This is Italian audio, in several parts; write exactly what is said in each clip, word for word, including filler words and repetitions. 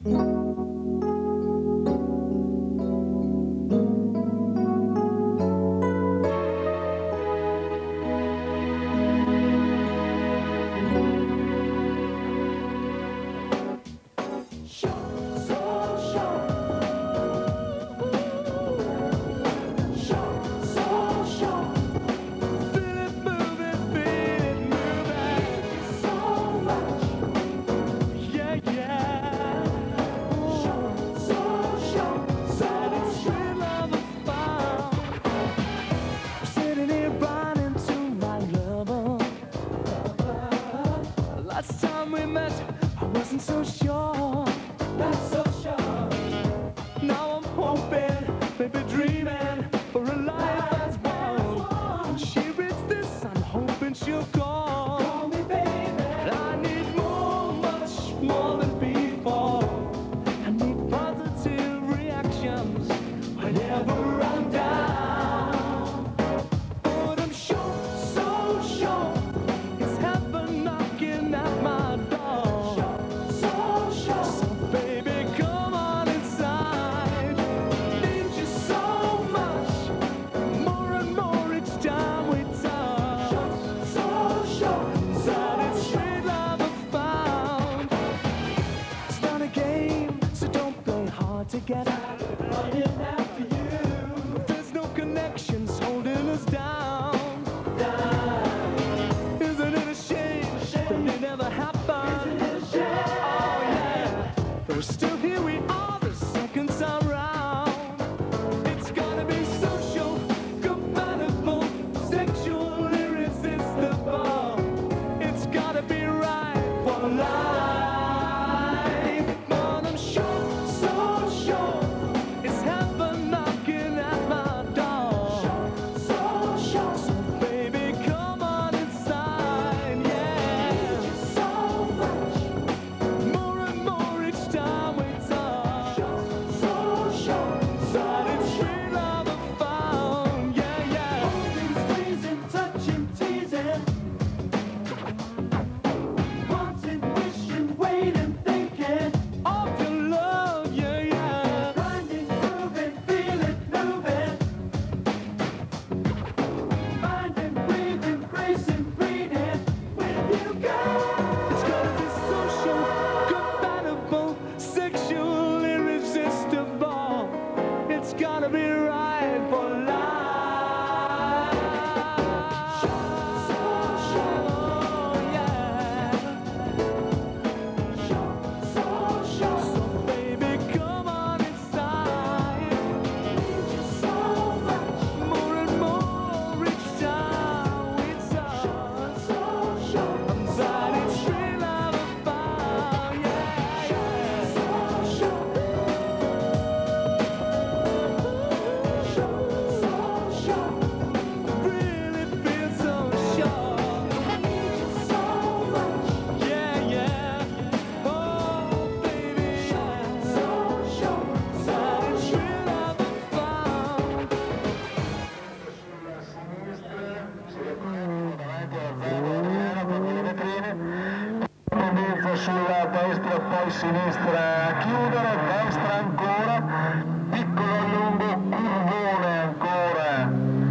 Sulla destra, poi sinistra a chiudere, destra ancora, piccolo lungo, curvone ancora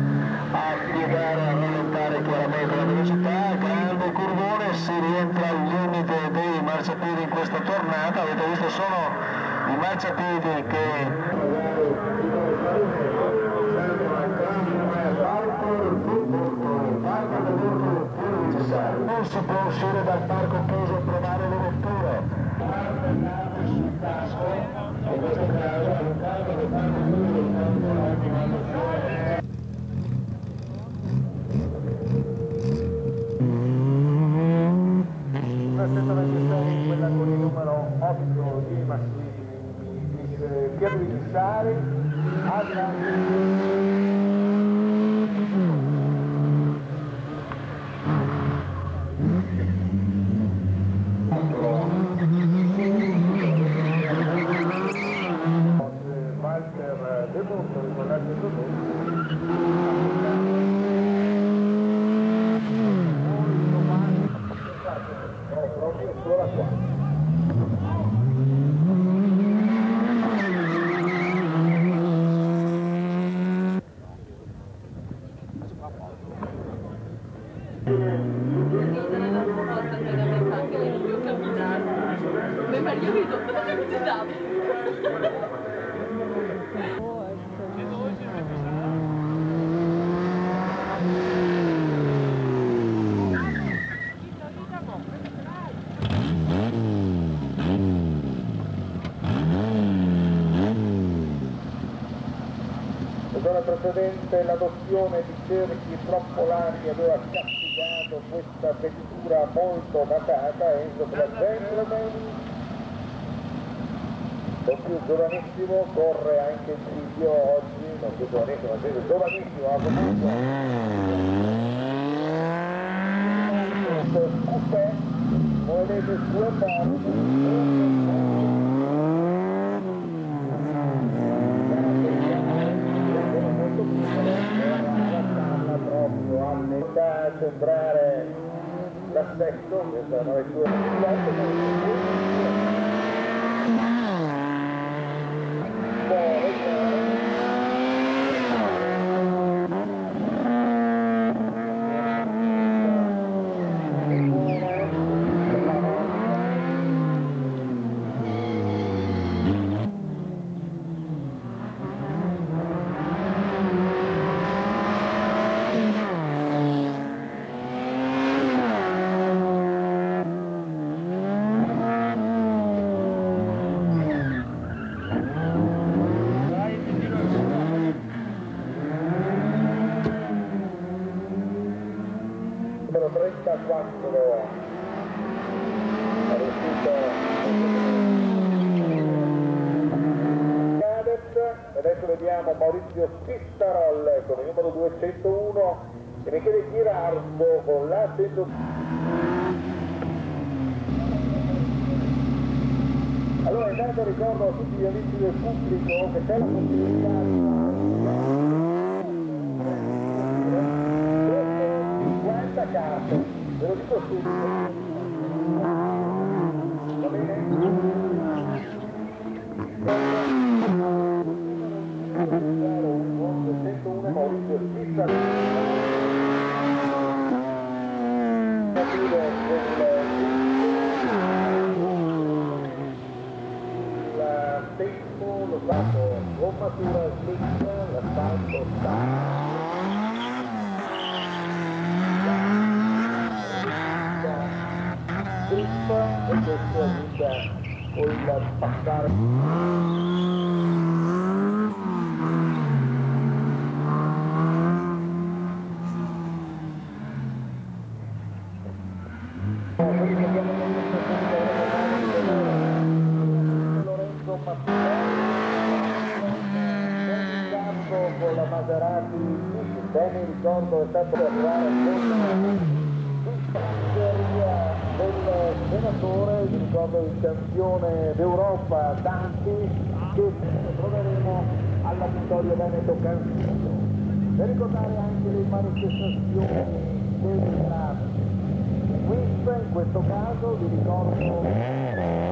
a piegare, a rallentare chiaramente la velocità, grande curvone, si rientra al limite dei marciapiedi in questa tornata. Avete visto, sono i marciapiedi che non si può uscire dal parco chiuso e provare le vetture. Sul casco, in questo caso all'interno del parco chiuso la stessa manifestazione, quella con il numero otto di Piero di Chissari, Walter De Borgo, ricordate il proprio ancora qua. capito? Cosa che ti davo? L'ora precedente l'adozione di cerchi troppo larghi aveva castigato questa vettura molto datata. Enzo per la Gentleman, non più giovanissimo, corre anche in video oggi, non più giovanissimo, ma sempre giovanissimo, ma comunque coupé, come vedete due porte. Da sembrare l'assetto, questa è una vettura trentaquattro è riuscito Cadet. Adesso vediamo Maurizio Cistarolle con il numero duecentouno e Michele Girardo con la cento. Allora intanto ricordo a tutti gli amici del pubblico che c'è la possibilità carte, ve lo dico subito, va bene? Un duecentouno Maurizio Cistarolle il tempo, lo stato gommatura slick, l'asfalto sta e questo aiuta col passare. Lorenzo Mattarelli con la Maserati, bene ricordo è stato arrivare con del senatore, vi ricordo il campione d'Europa Danti, che troveremo alla Vittorio Veneto Campino. Per ricordare anche le manifestazioni dei Swift, in questo caso vi ricordo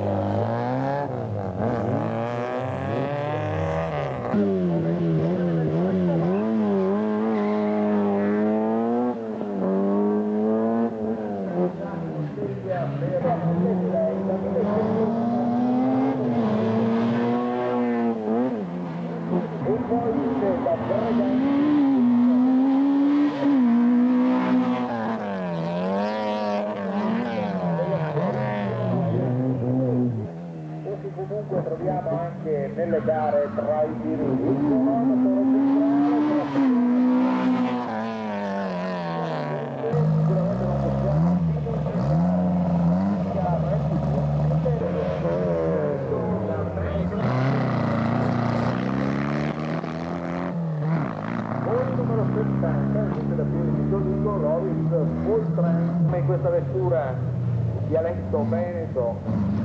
comunque troviamo anche nelle gare tra i diritti. In questa vettura dialetto veneto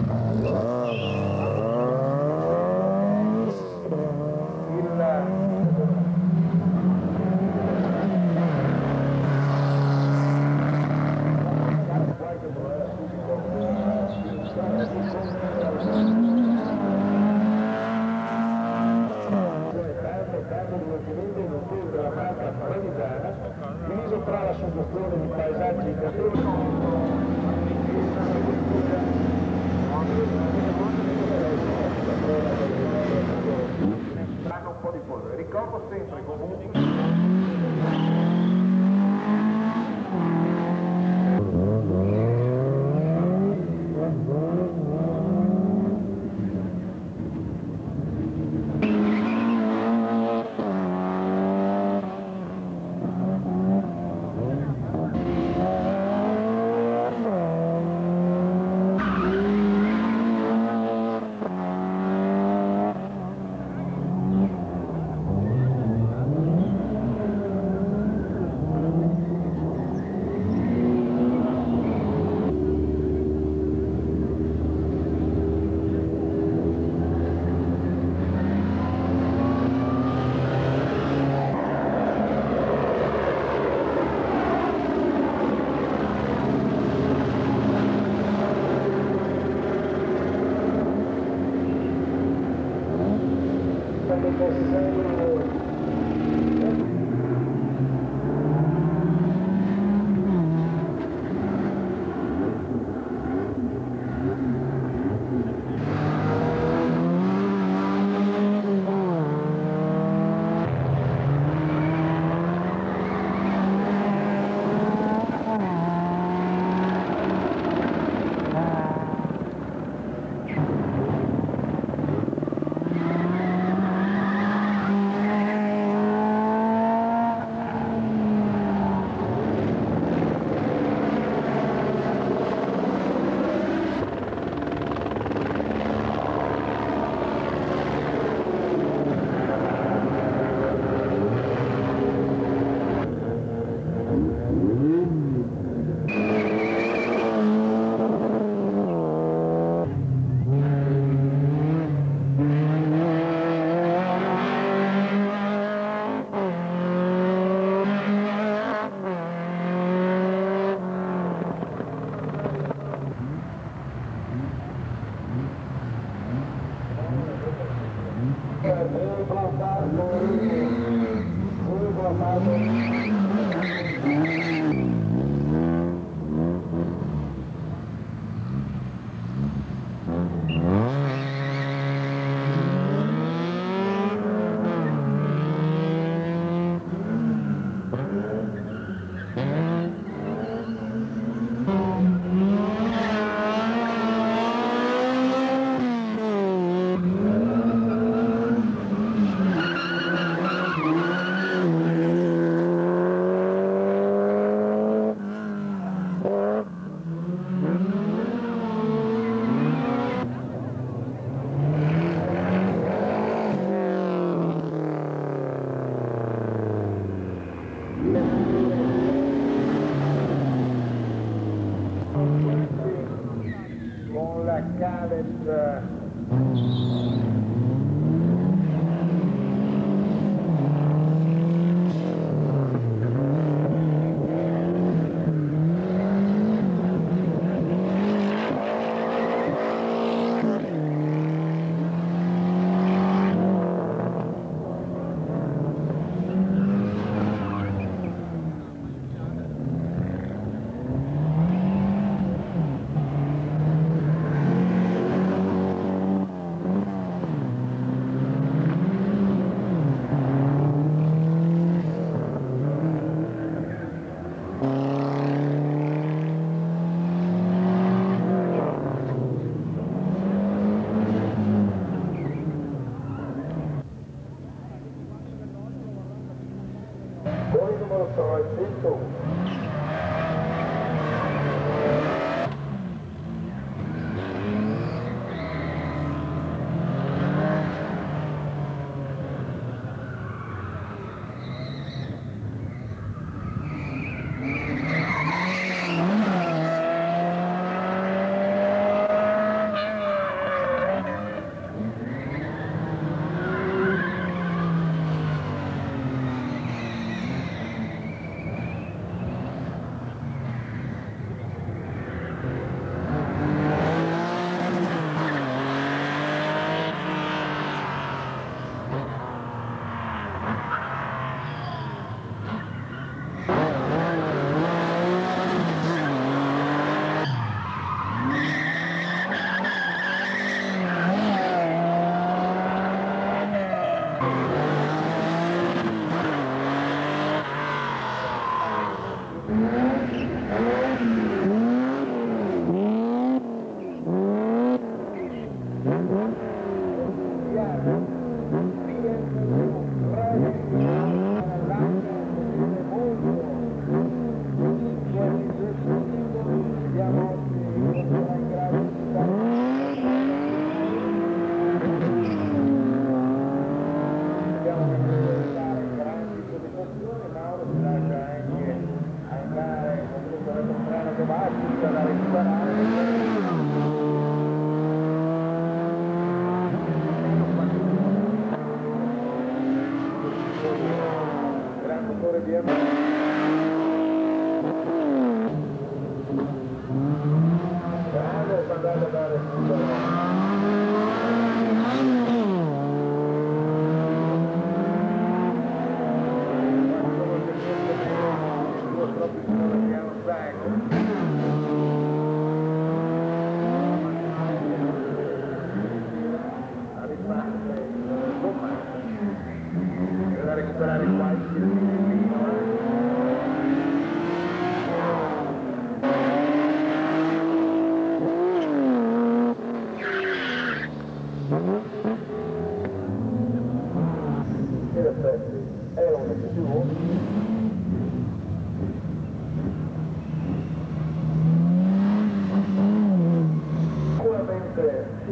diviso tra la soggezione di paesaggi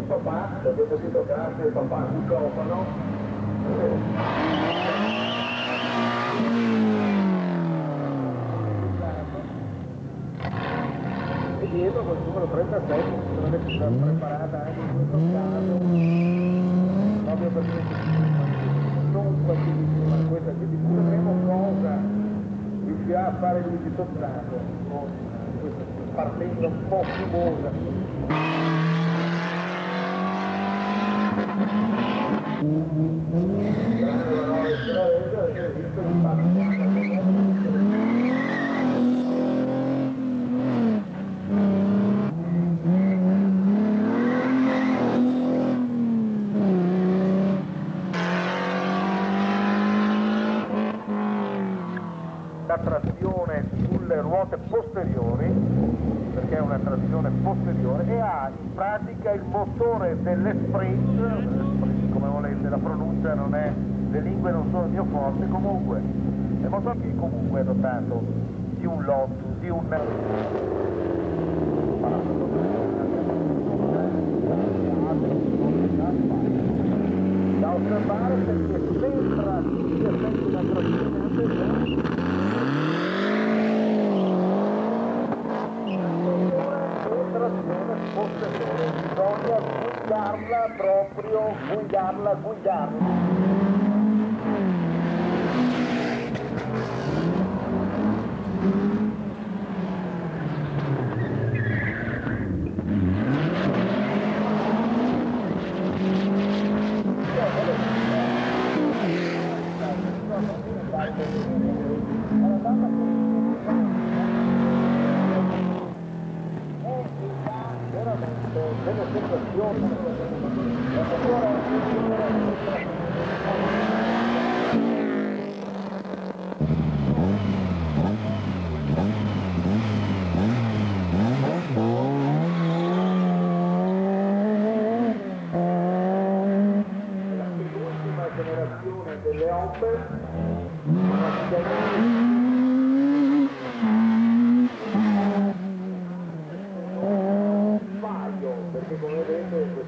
papà, perché ho sentito grazie papà, microfono. E dietro col numero trentasei dovrebbe essere preparata anche in questo caso, proprio perché non facilissima questa, quindi vedremo cosa riuscirà a fare Luigi Tozzato con questa partenza un po' fumosa. La trazione sulle ruote posteriori, perché è una trazione posteriore, e ha in pratica il motore dell'Esprint, come volete, la pronuncia non è, le lingue non sono il mio forte, comunque è un motore che comunque è dotato di un Lotus, di un... da osservare perché sembra che sia sempre una trazione posteriore, bisogna guidarla proprio, guidarla, guidarla. Delle sensazioni l'ultima generazione delle Opel perché come vedete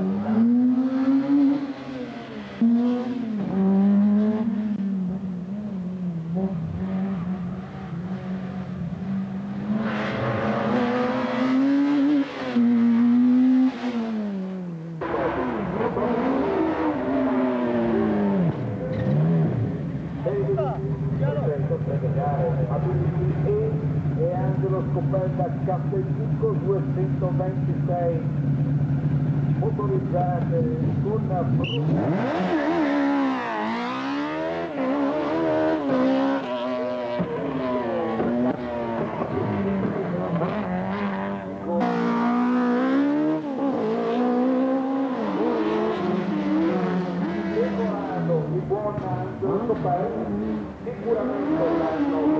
e Angelo scoperta Castellucco duecentoventisei motorizzate con decorato di buon Angelo scoperta, sicuramente l'anno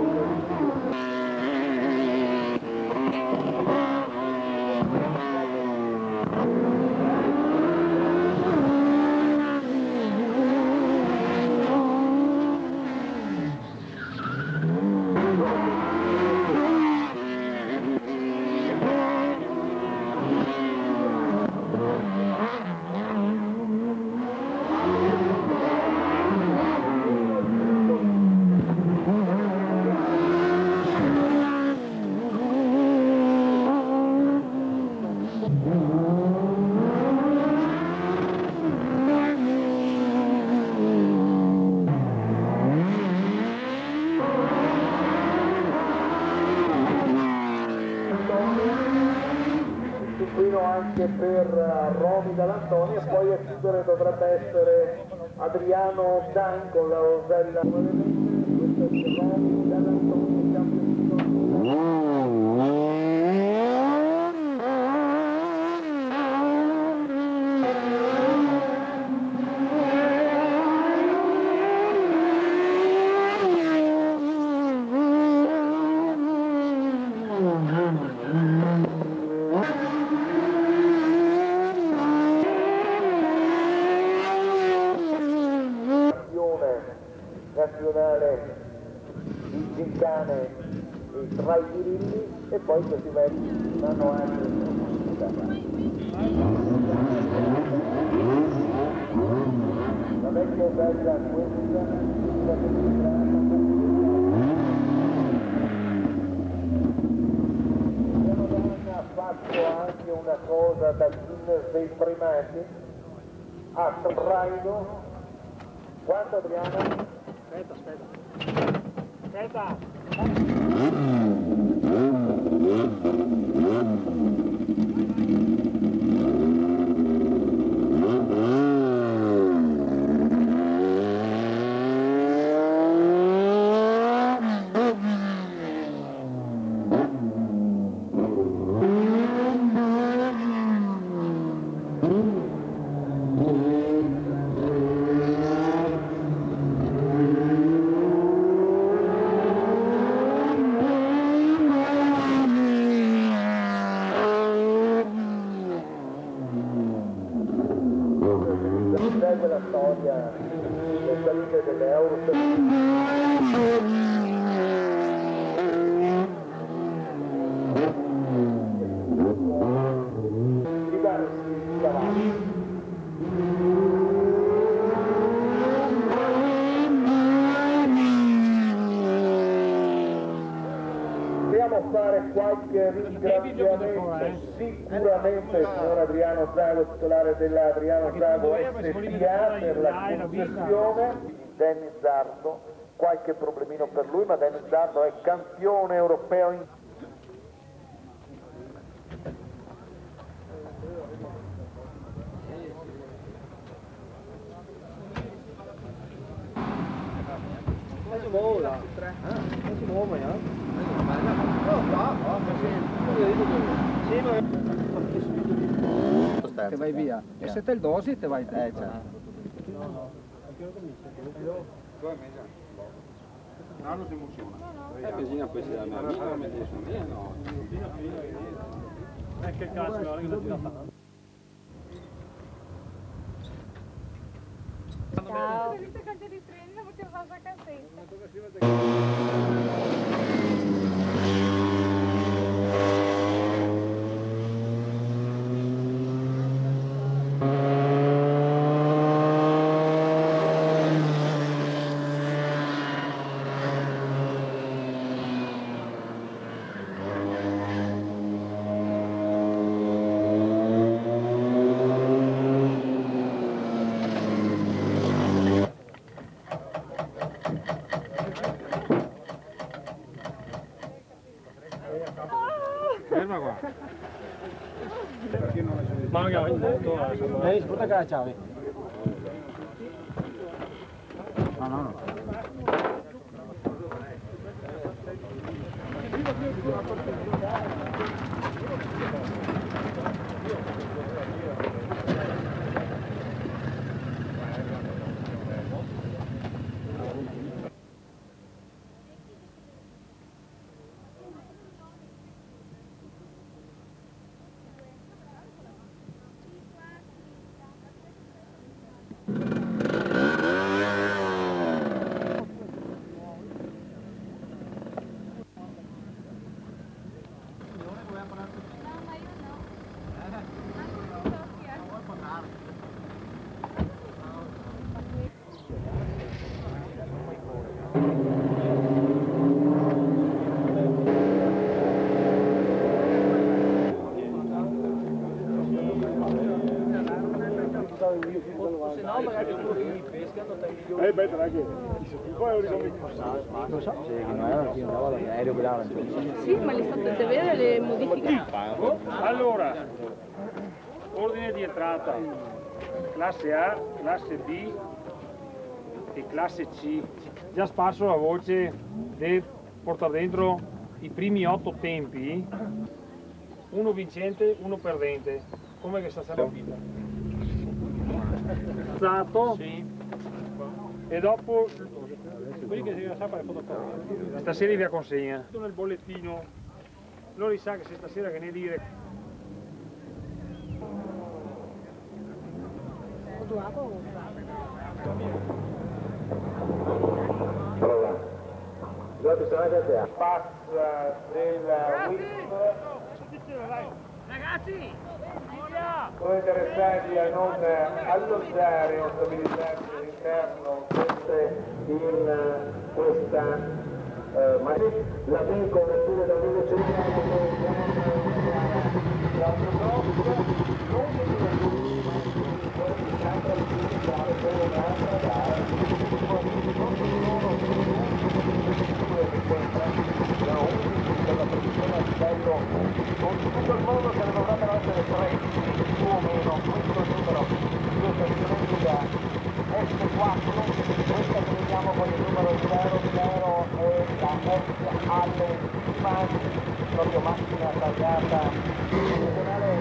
anche per Romy Dall'Antonio, e poi a chiudere dovrebbe essere Adriano Dan con la Rosella. Questo è Romy Dall'Antonio, campione. Nazionale di Gincane tra i birilli, e poi questi vecchi hanno anche meglio della questa ha fatto anche una cosa da Guinness dei primati, a traino. Quanto Adriano? Aspetta, aspetta. Aspetta. Quella storia del salire dell'euro diversi cavalli. Dobbiamo fare qualche ringraziamento sicuramente al signor Adriano Zago, titolare della Adriano Zago S P A, per la concessione. Dennis Zardo, qualche problemino per lui, ma Dennis Zardo è campione europeo in Te vai via. E se te il dosi te vai te. Eh, certo. No, non si emoziona. Eh, bisogna questa è la mia amica, mi dice mia, no. Eh, che cazzo, guarda che ti dà fatto. Ciao. Ho visto che ti riprendo perché ho fatto la cassetta. Ferma qua. Ma non è molto. Lei sputa che la chiave. No, no, no. Se no magari i pescano tagliano. Eh beh, ragazzi, poi ora siamo Non so, se non era che andava l'aereo quella Sì, ma le state vedere le modifiche? Allora, ordine di entrata, classe A, classe B e classe C. Già sparso la voce di portare dentro i primi otto tempi, uno vincente, uno perdente, come che sta stata la vita. Sì. E dopo quelli che si sa fare fotocopia stasera vi consegna nel bollettino. Loro sa che se stasera che ne dire passa della Ragazzi! Sono interessati a non alloggiare o stabilizzarsi all'interno in questa eh, ma la Beco oppure da dove c'è con tutto il mondo che ne dovrebbero essere tre più o meno, questo numero, questa splendida S quattro, questa che vediamo con il numero zero zero è la S alle Mani, proprio macchina tagliata, eccezionale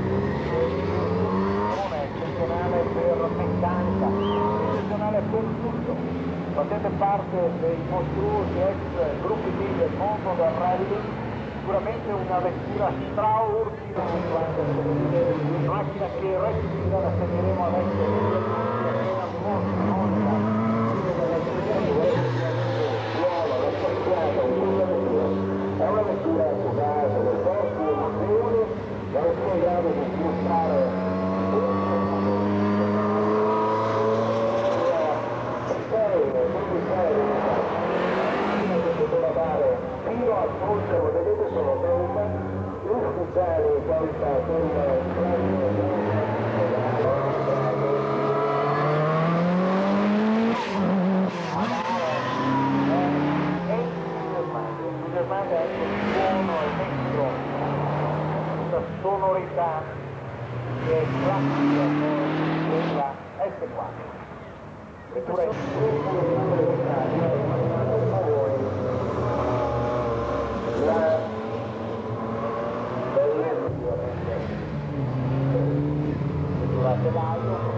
eccezionale per meccanica, eccezionale per tutto. Facete parte dei mostruosi ex gruppi B del mondo del rally, sicuramente una vettura straordinaria, macchina che respira, la seguiremo adesso, una mossa, mossa, è una vettura accusata del corpo del museo, la spiegato di smostrare fino al polso, vedete sono belva, ufficiale questa con entusiasmante anche il suono elettrico, questa sonorità che è classica della S quattro. Vettura in la vettura a telaio,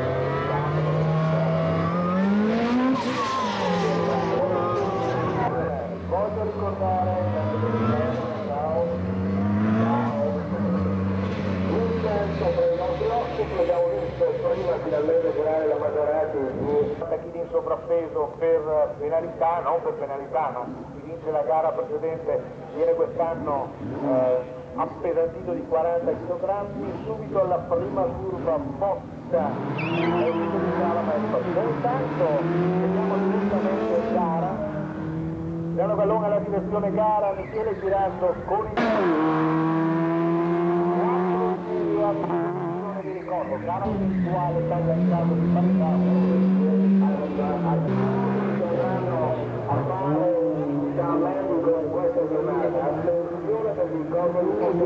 voglio ricordare ciao un tempo per i nostri ospiti abbiamo visto prima finalmente girare la Maserati di Tacchini in sovrappeso per penalità, non per penalità, ma chi vince la gara precedente viene quest'anno eh, appesantito di quaranta chilogrammi, subito alla prima curva botta e utilizzare la mezza. Intanto vediamo direttamente in gara. Piano Gallone alla direzione gara, Michele Girando con il vi ricordo, gara virtuale tagliato di parità dovranno a fare cammelli con questa giornata. Attenzione per il ricordo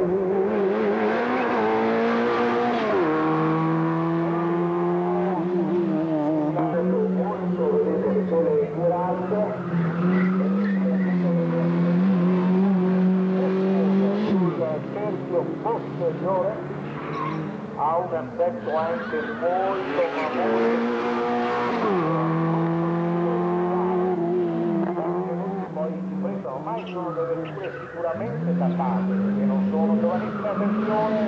molto, vedete Michele Girando terzo posteriore ha un aspetto anche molto famoso. Poi questo ormai sono delle vetture sicuramente datate che non sono giovanissime. Attenzione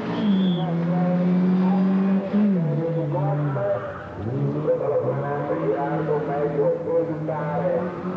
questa la frenata girando, meglio evitare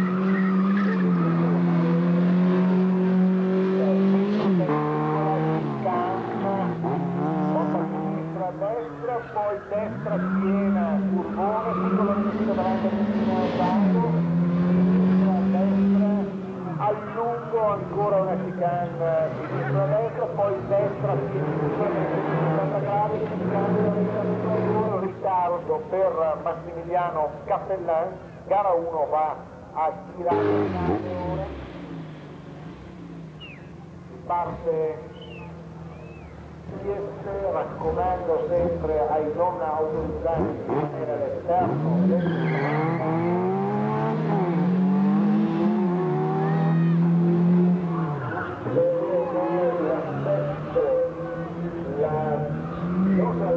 poi destra piena, curvone, piccolo nemico davanti all'interno, sinistra, destra, a lungo ancora una chicane, sinistra, destra, poi destra, sinistra, sessanta gradi, un ritardo per Massimiliano Cappellan, gara uno va a girare le ore, parte Chieste, raccomando sempre ai non autorizzati di rimanere all'esterno l'aspetto, la cosa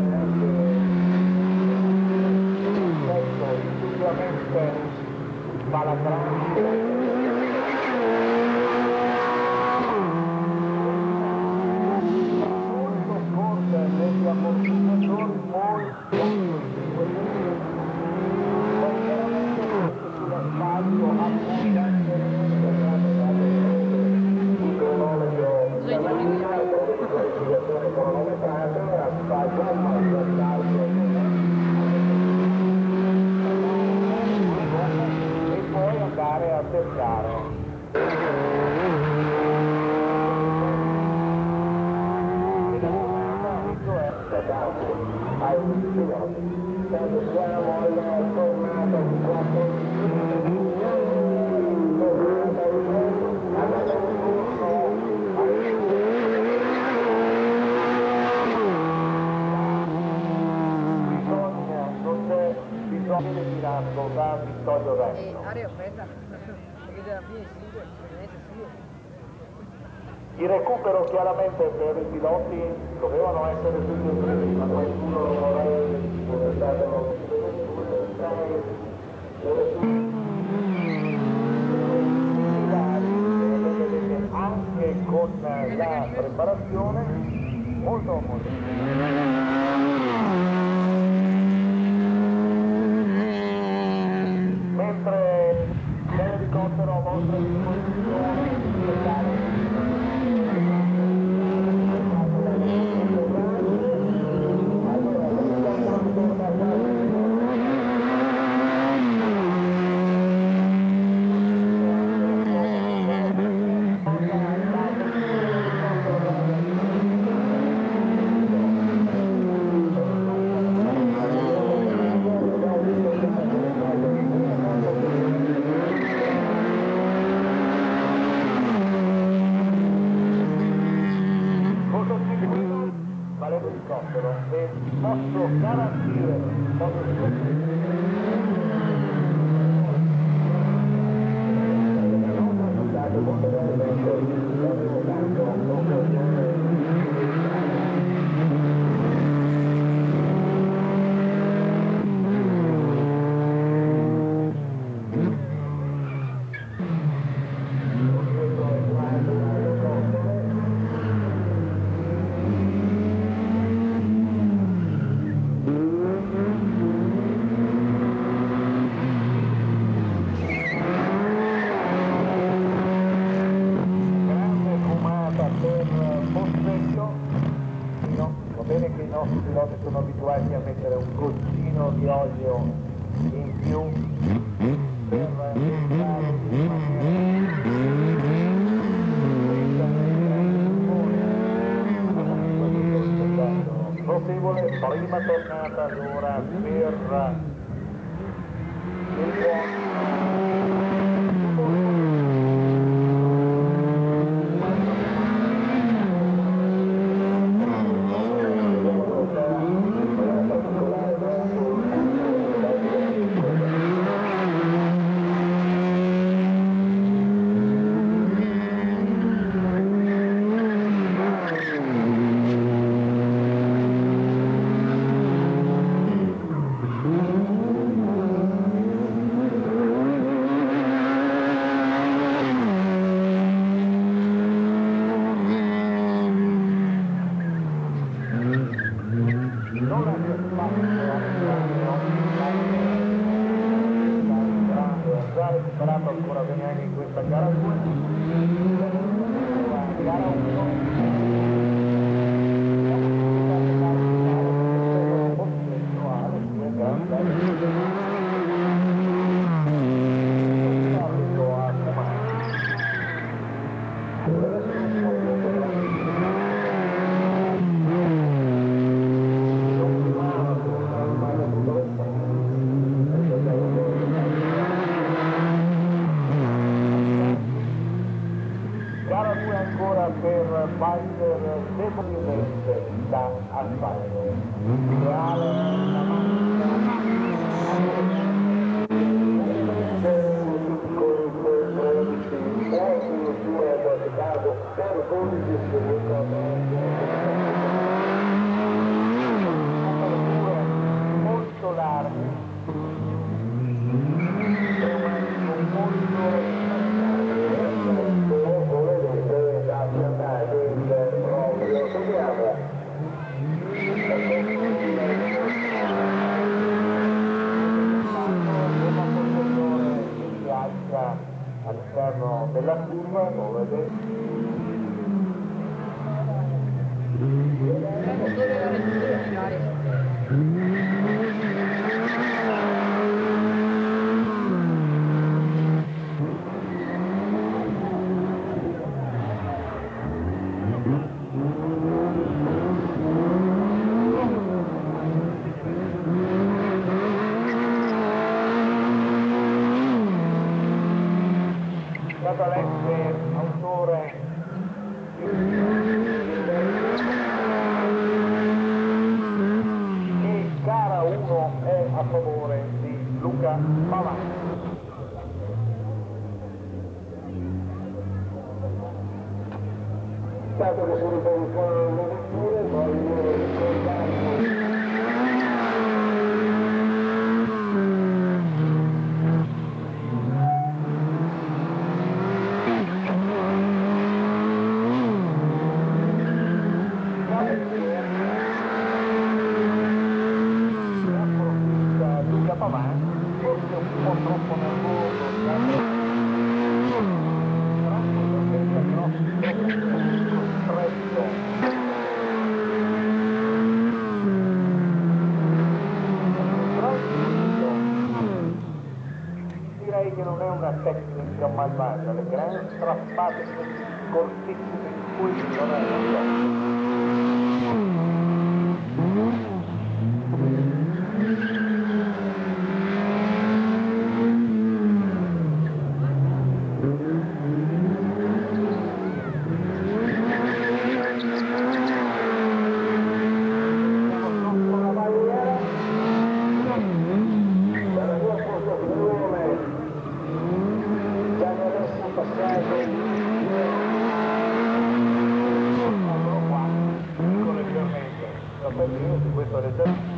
l'aspetto sicuramente balagrante. Degli ammortizzatori molto poi chiaramente sull'asfalto abbondante il cronometro dalla linea e poi andare a cercare. Siamo alla tornata di quattro bisogna ritirato da Vittorio Resto. Area aspetta, perché della fine sì, Il recupero chiaramente per i piloti dovevano essere tutti e tre, ma qualcuno lo vorrebbe, anche con la preparazione molto molto mentre l'elicottero a vostra disposizione l'elicottero e posso garantire i piloti sono abituati a mettere un goccino di olio in più per entrare in maniera notevole. Prima tornata allora per il buon recuperato ancora bene in questa gara due, gara uno, ancora per Binder debolmente da asfalto. Ideale la molto larghi, all'interno della curva, lo vedete? favore di Luca Pavan. Dato che sono per fuori le vetture, voglio ricordarvi Luca Pavan, forse un po' troppo nervoso, direi che non è una tecnica malvagia, le grandi strappate cortissime di cui non è una questo è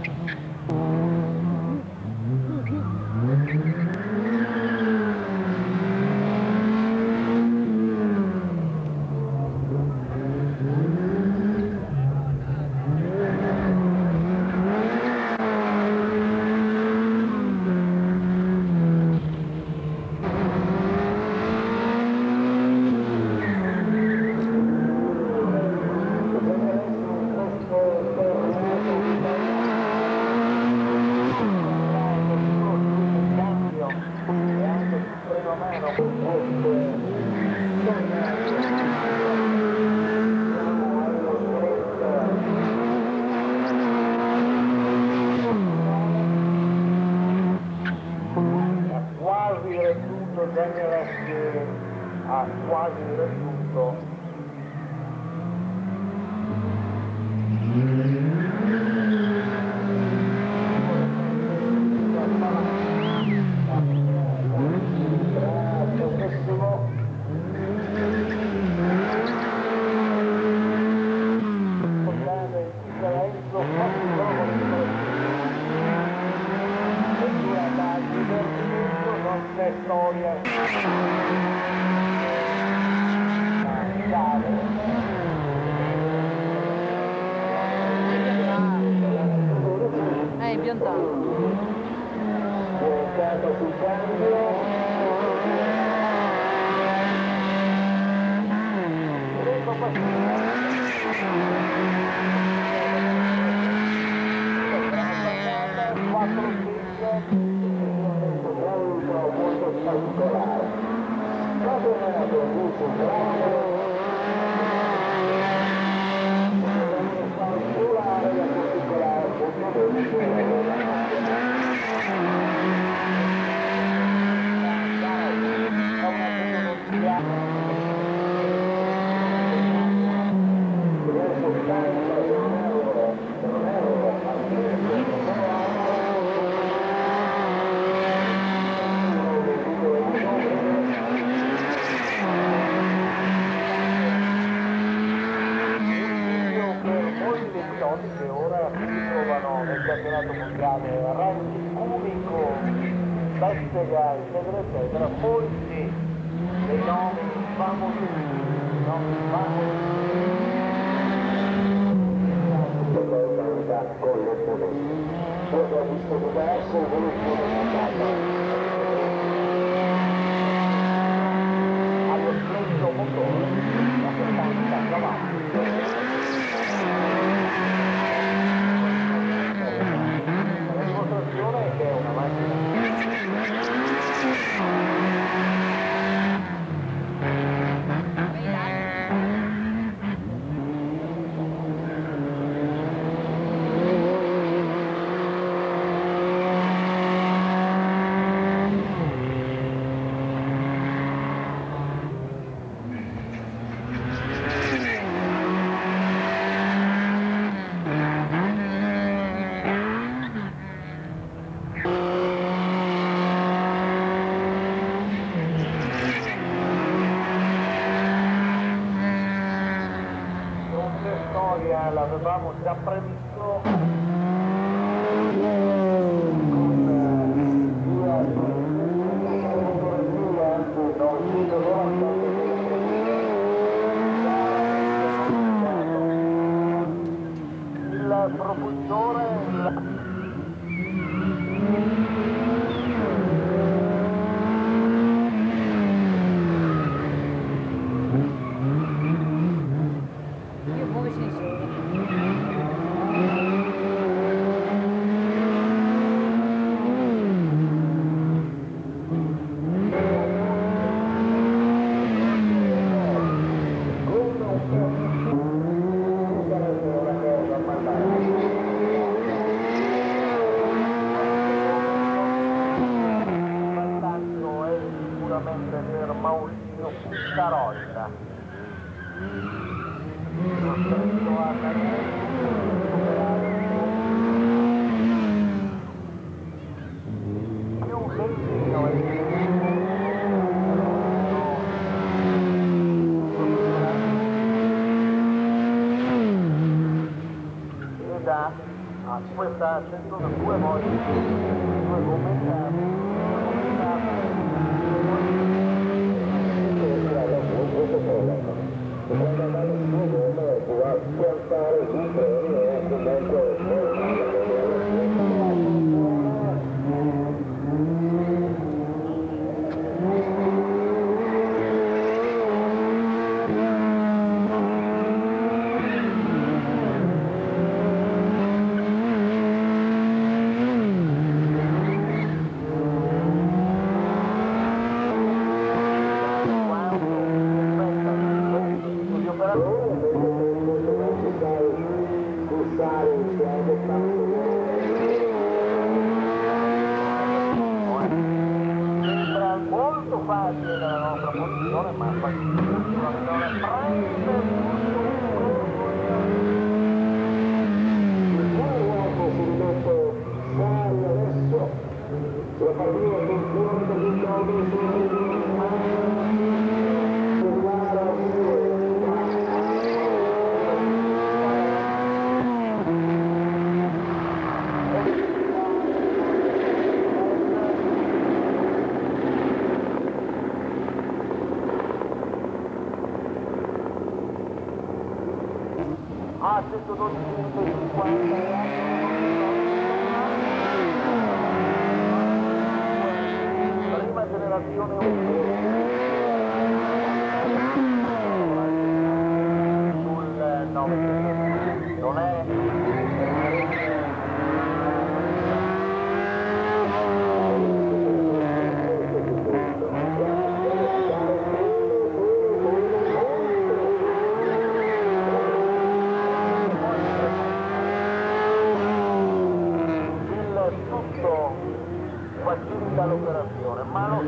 quasi raggiunto Daniel ha quasi raggiunto storia è impiantato piantato sul cambio quattro molto particolare. Campionato molto bravo, particolare da particolare, che ora si trovano nel campionato mondiale, ranking unico, sette gare, eccetera, eccetera, molti dei nomi famosissimi, nomi famosissimi, con le polemiche, cosa ha visto diverso, allo splendido motore, da settanta cavalli. Che è una macchina avevamo già previsto il propulsore Io come sensore. per Maurizio Puttarolla. Costretto a più lentino e da a questa centodue volte due commenti. Sembra molto facile nella nostra posizione, ma a centododici e cinquanta prima generazione sul nove non è facilita l'operazione, ma lo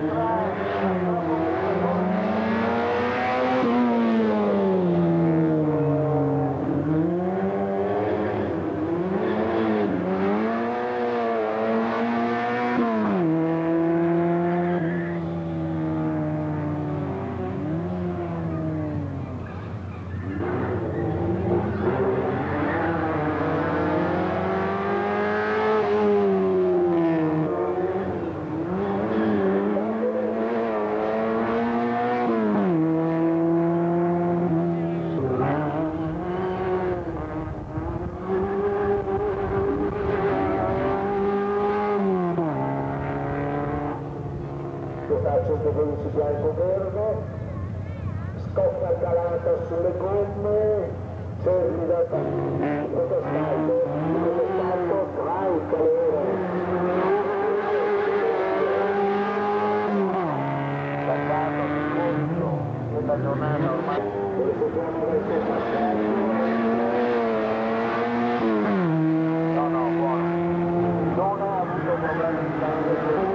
centododici bianco-verde, scocca calata sulle gomme, cerchi da questo salto, questo salto tra il calore. Staccato di conto della giornata ormai. No, no, buono. Non ha avuto problemi di sangue.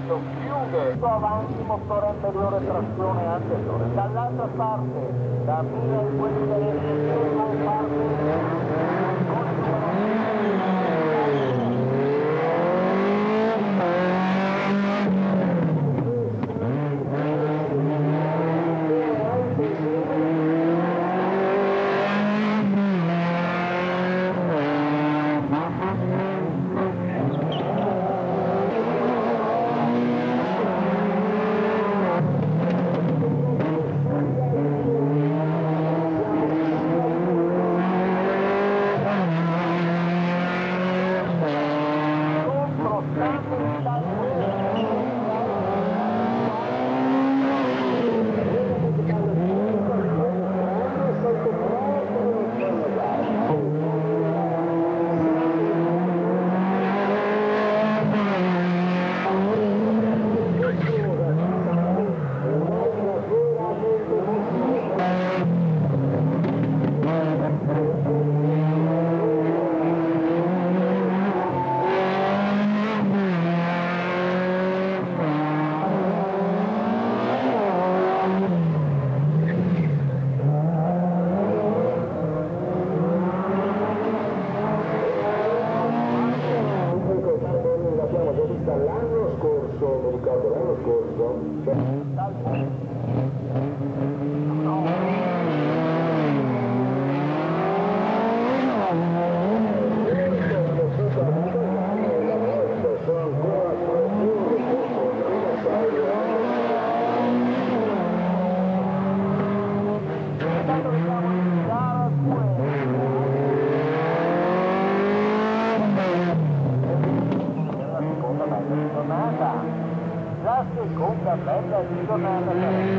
Perfetto, chiude. Avanti, motore anteriore, trazione anteriore. Dall'altra parte, da mira in quel interesse, parte. L'anno scorso, mi ricordo l'anno scorso, la seconda bella giornata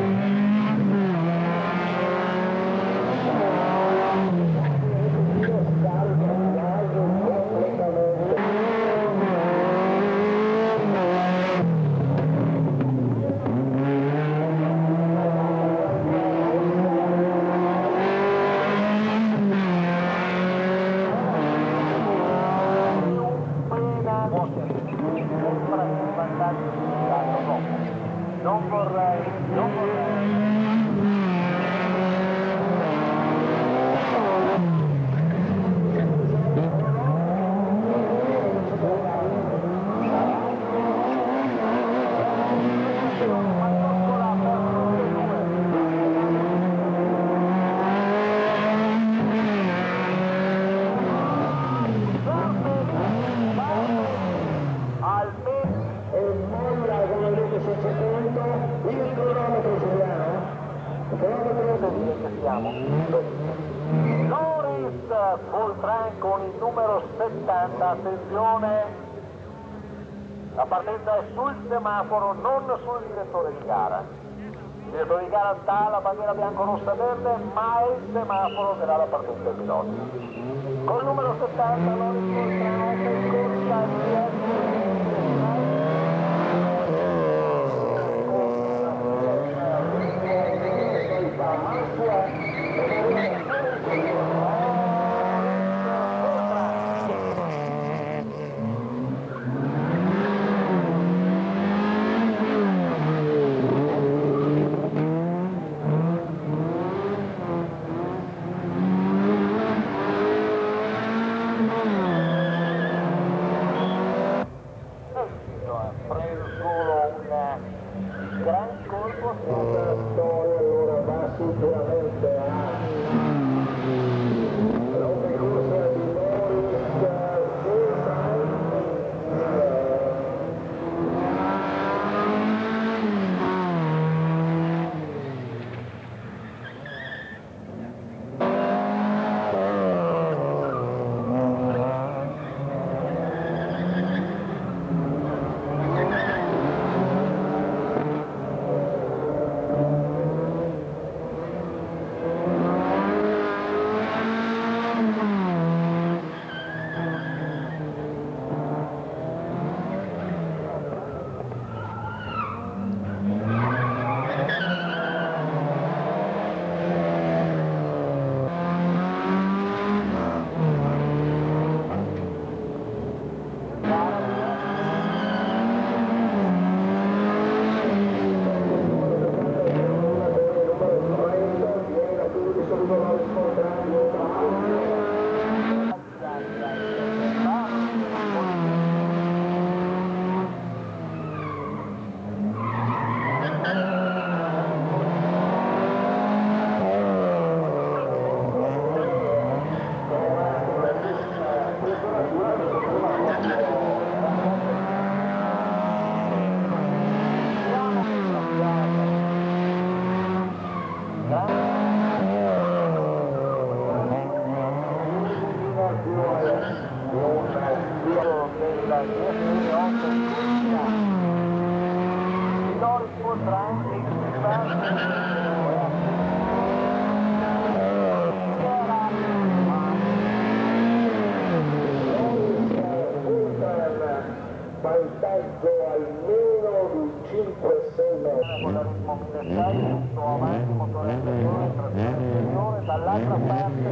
non vorrei, non vorrei. Loris Fultran con il numero settanta, attenzione, la partenza è sul semaforo, non sul direttore di gara. Il direttore di gara dà la bandiera bianco-rossa verde, ma è il semaforo che dà la partenza ai piloti. Con il numero settanta Loris Fultran è in corsa vantaggio almeno di cinque sei metri. Motorismo mille sei, punto avanti, motore anteriore, trazione anteriore, dall'altra parte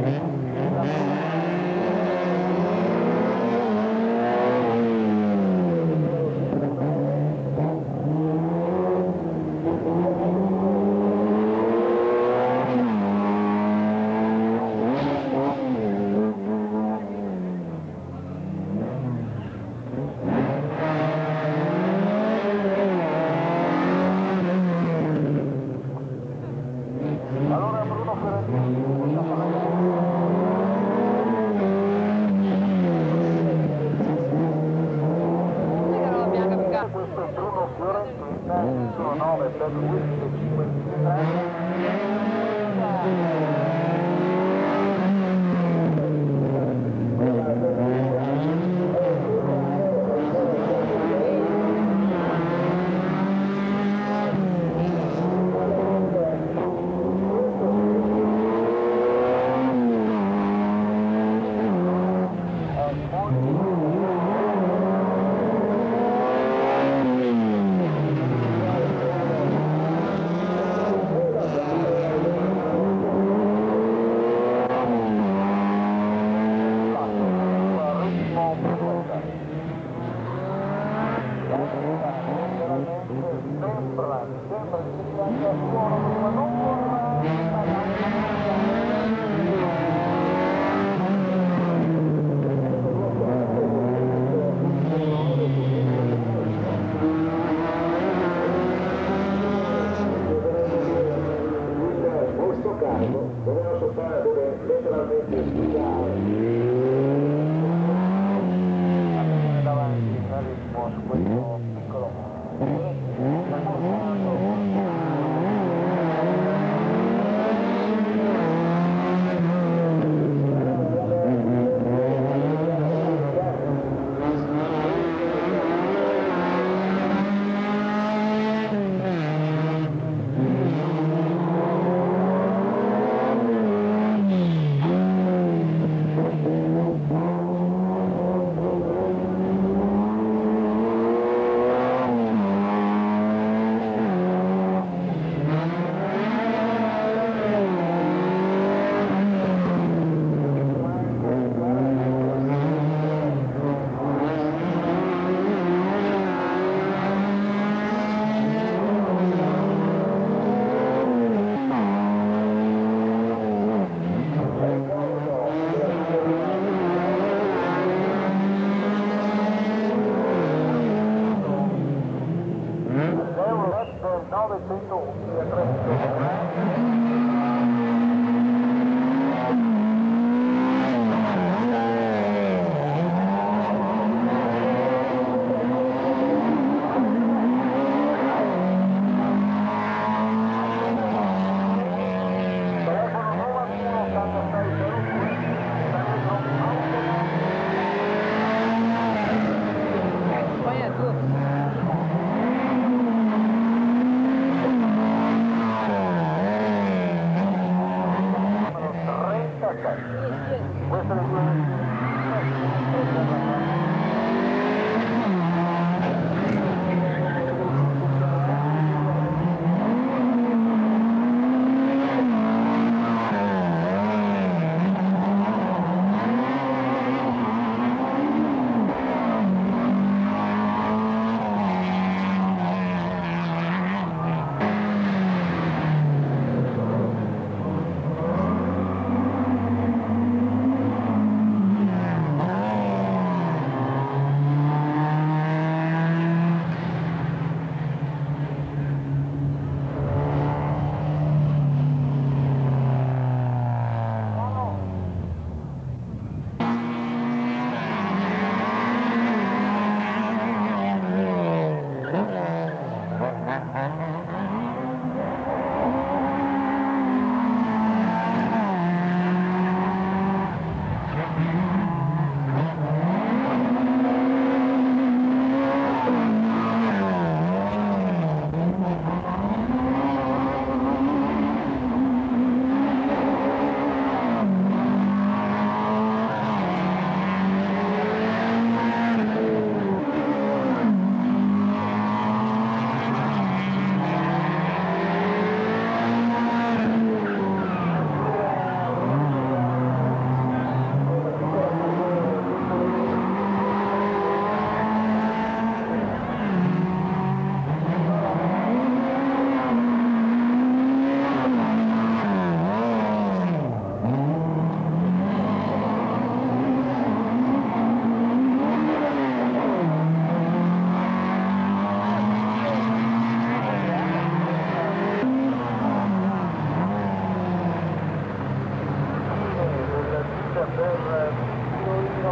per Torino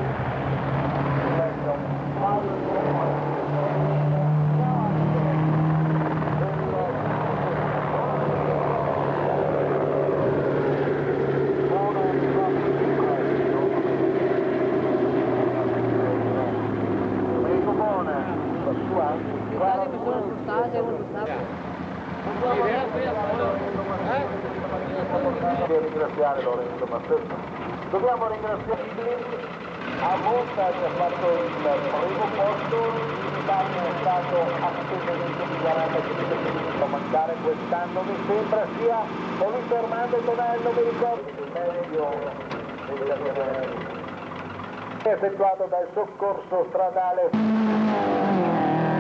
ringraziare Lorenzo Massetta. Dobbiamo ringraziare a Monza che ha fatto il primo posto, l'Italia è stato assolutamente migliorata, a mancare quest'anno mi sembra sia Polito Armando Tonello, mi ricordo effettuato dal soccorso stradale.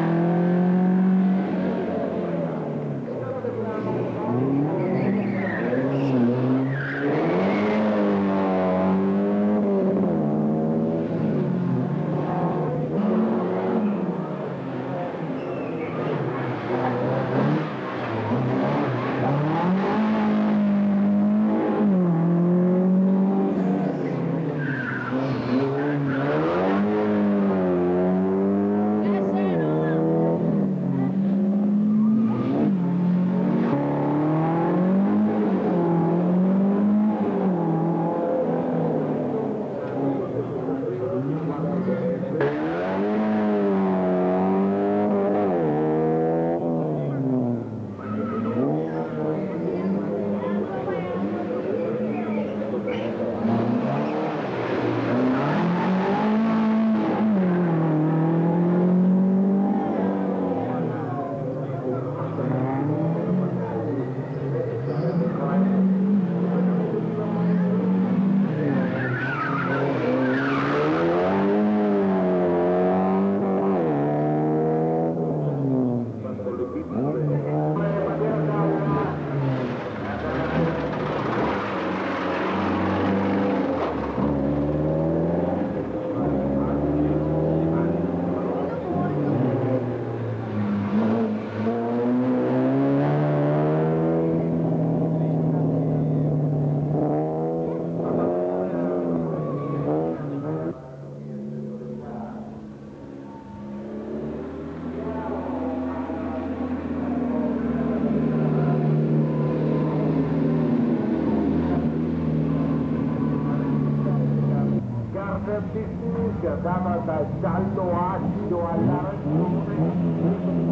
Che andava dal giallo acido all'arancione.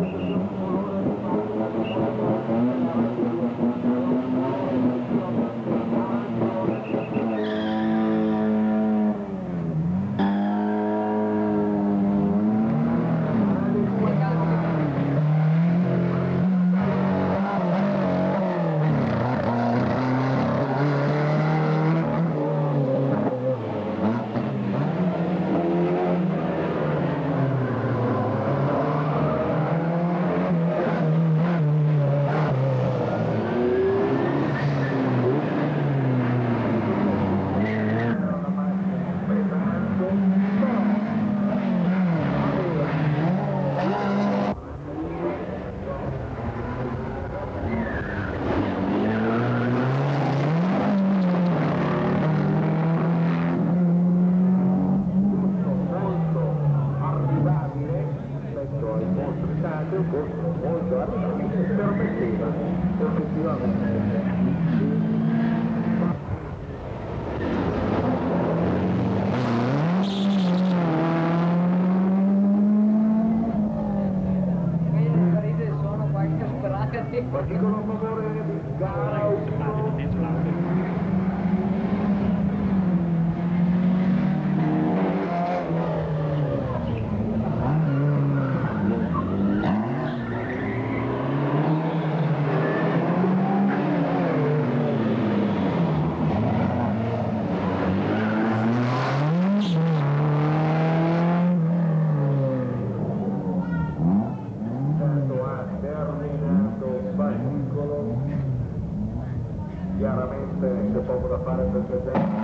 Molto arrivabile permetteva effettivamente particolare favore di gara chiaramente c'è poco da fare per presente.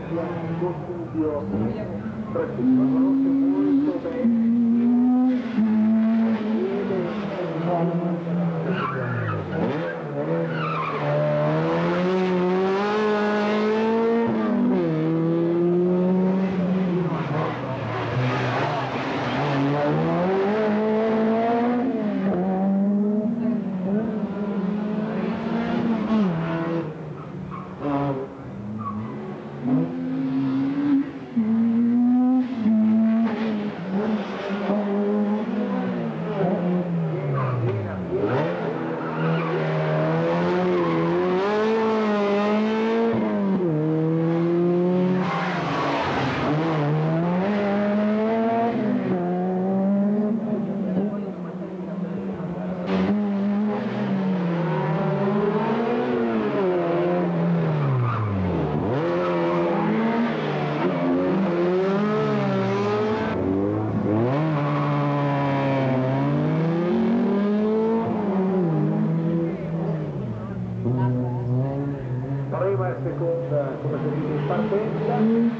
Bianco Studio Trentino, conosce molto bene. Prima e seconda, come si dice, in partenza.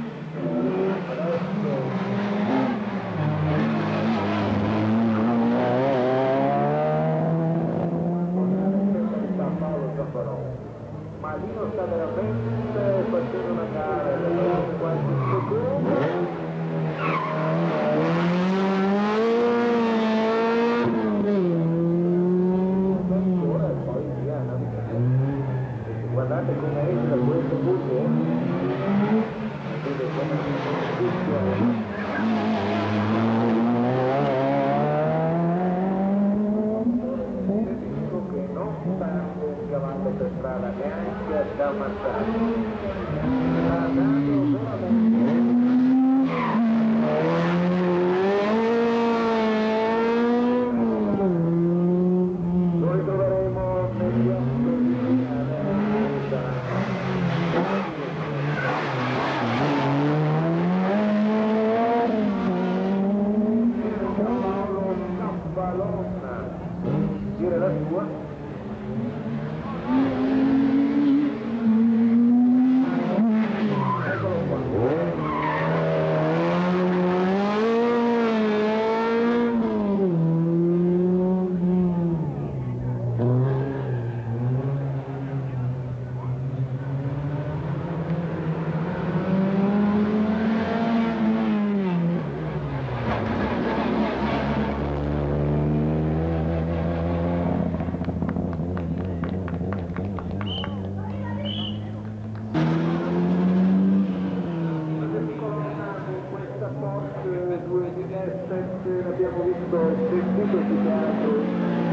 Adesso Paolo Zaffaroni. Ma lì non sta veramente facendo una gara da qualche secondo. Guardate come entra questo buco, vedete come funziona. Dico che non stanno scavando per strada neanche ad ammazzare. Sta andando veramente. Lo ritroveremo negli dire la sua. Eccolo qua. Due di sette l'abbiamo visto sentito di teatro.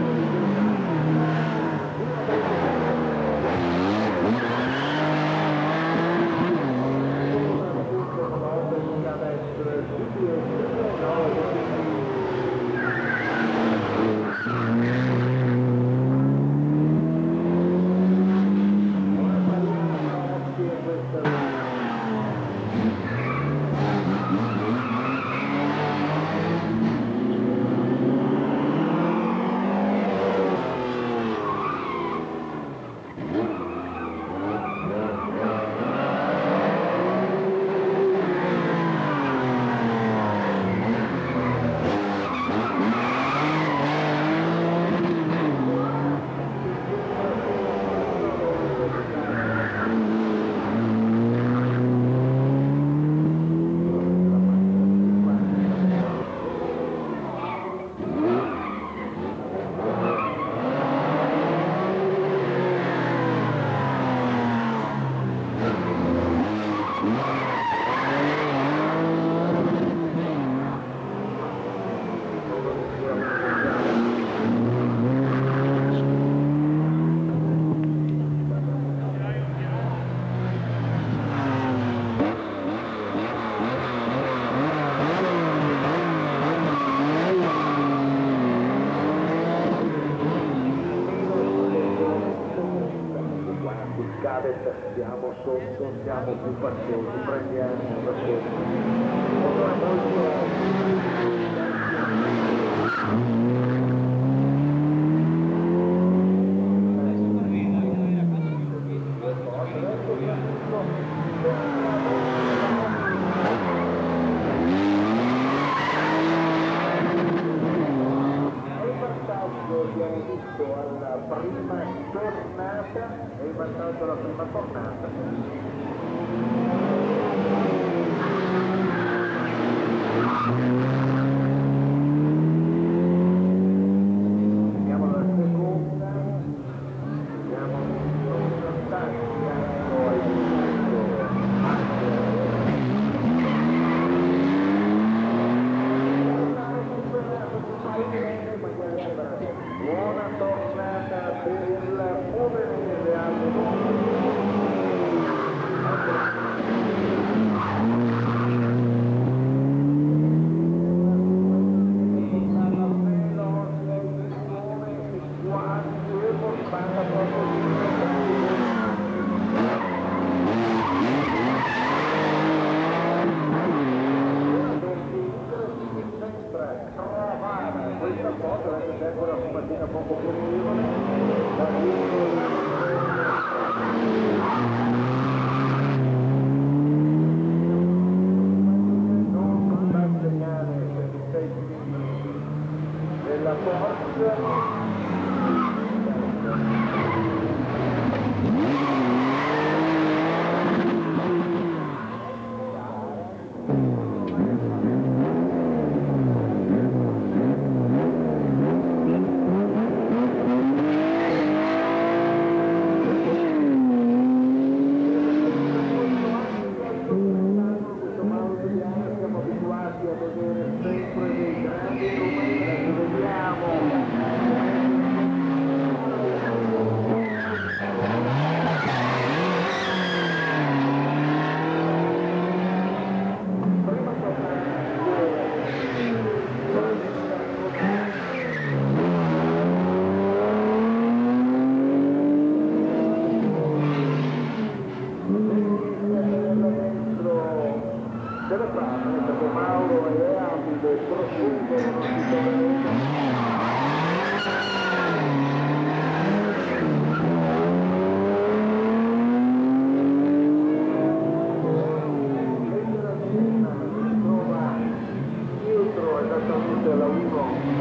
Siamo sotto, siamo più passosi, prendiamo da sotto. Allora molto vantaggio la prima tornata. Andiamo alla seconda, andiamo in buona tornata per il Modenese al questa cosa è sempre una copertina poco conveniente. Non fa segnale per i sei della Porsche. Siamo abituati a vedere sempre dei grandi numeri, vediamo. Delle prame, perché Mauro e Abide prosciuggono si trova dietro esattamente alla uno.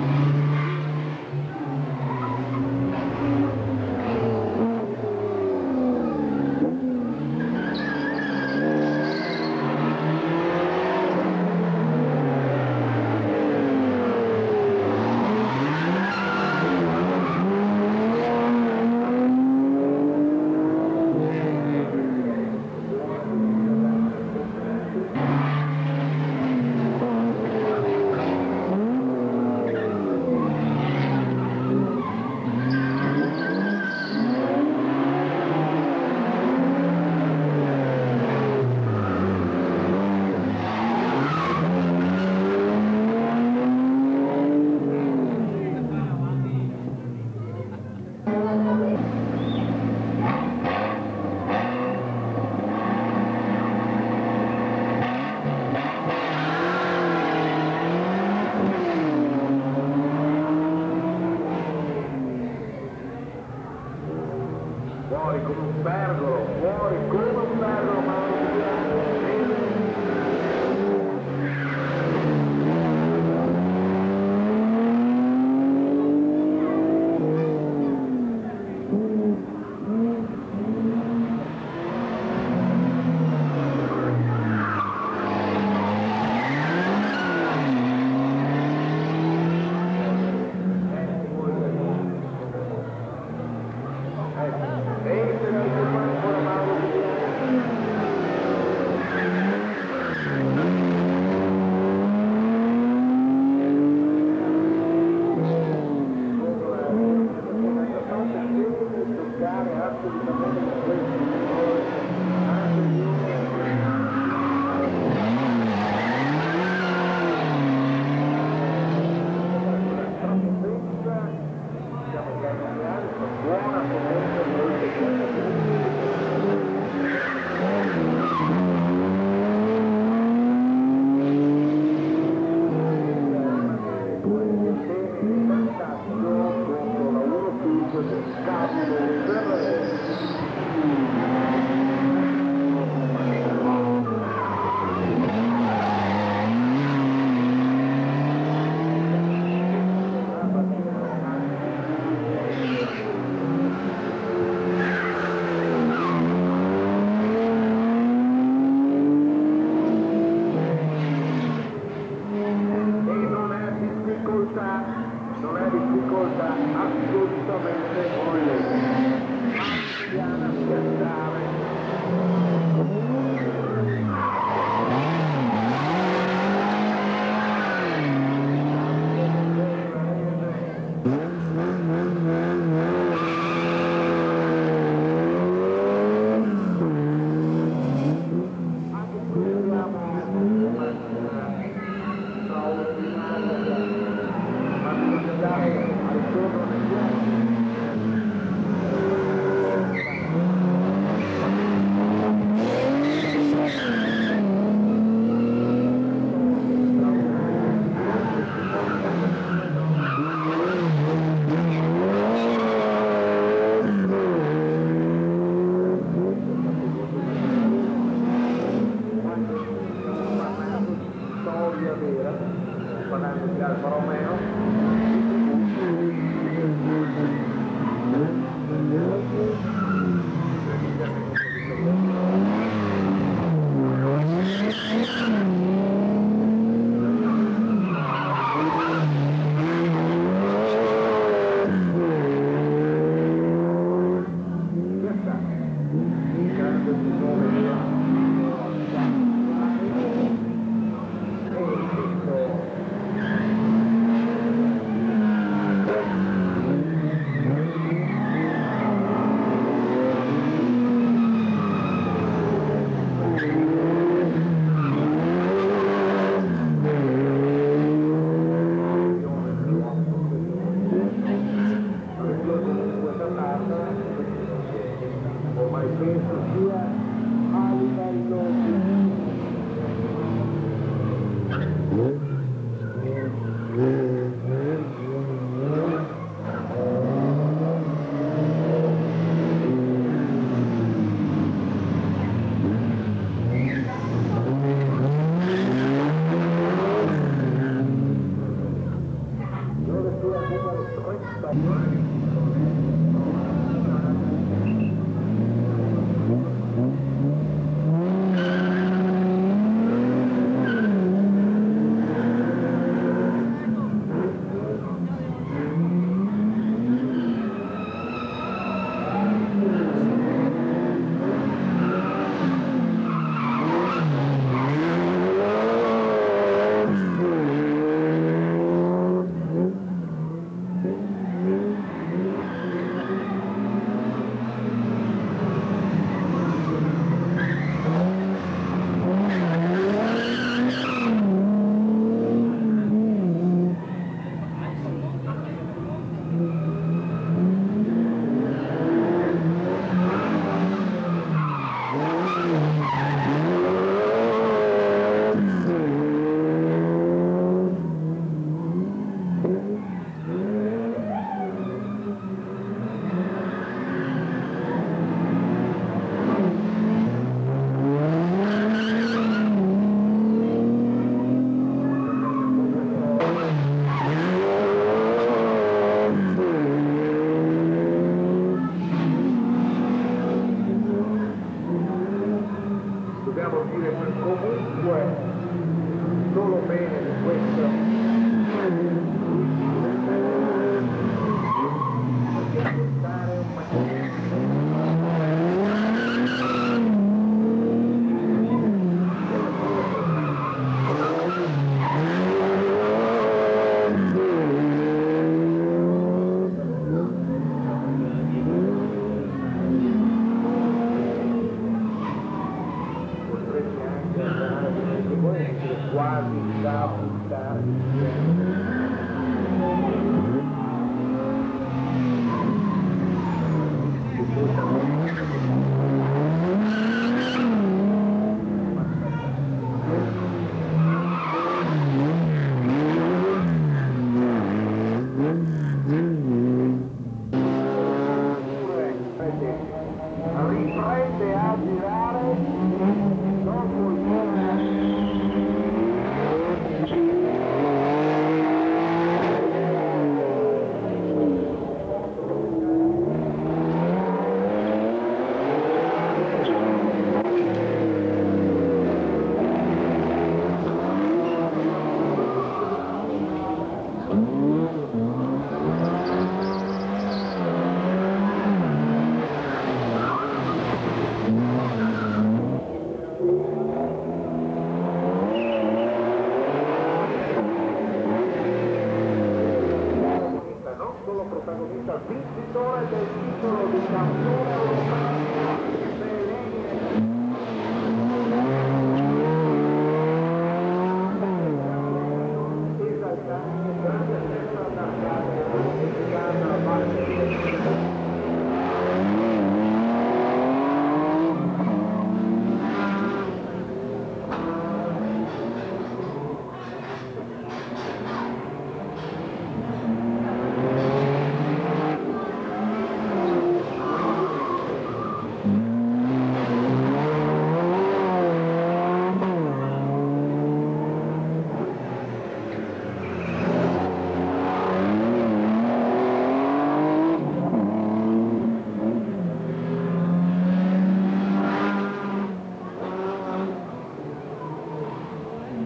Fuori come un pergolo, fuori come un pergolo, Mauro E se non si fa ancora Mauro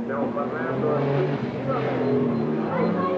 Stiamo parlando effettivamente.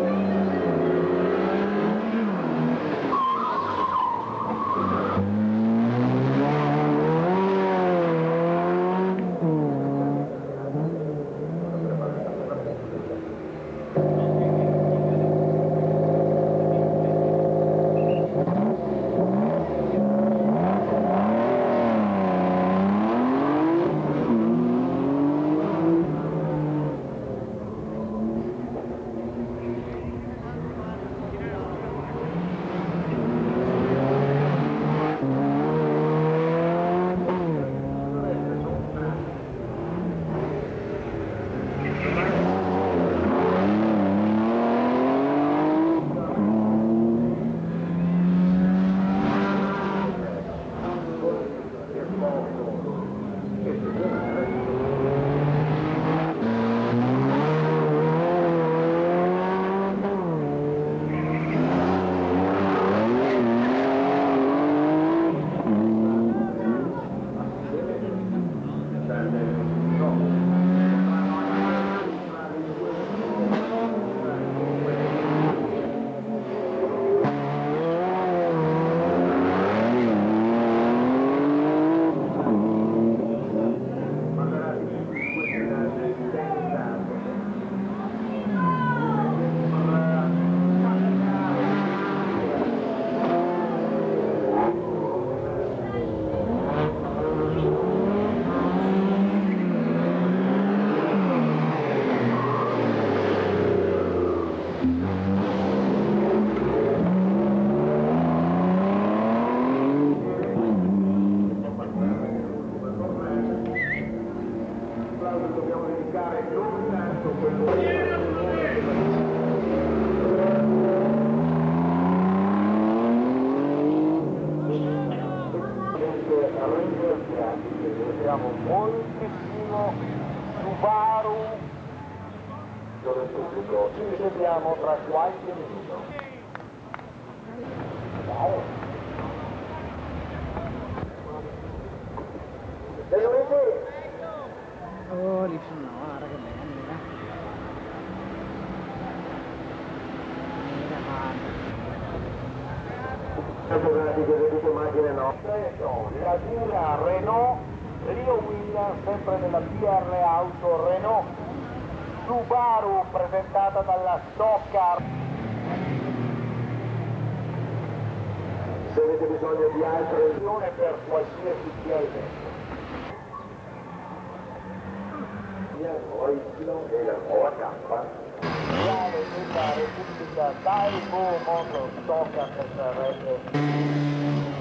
Dobbiamo dedicare non tanto quello siamo moltissimo Subaru del pubblico, ci risentiamo tra qualche minuto. Ciao. Oh, lì sono una guarda che bella. Fotografie di tutte macchine nostre, la Gura Renault, Rio Williams sempre nella B R Auto Renault, Subaru presentata dalla Stock Car. Se avete bisogno di altre visioni per qualsiasi chiede. E la nuova cappa reale della Repubblica Daewoo Motor Stock S R S.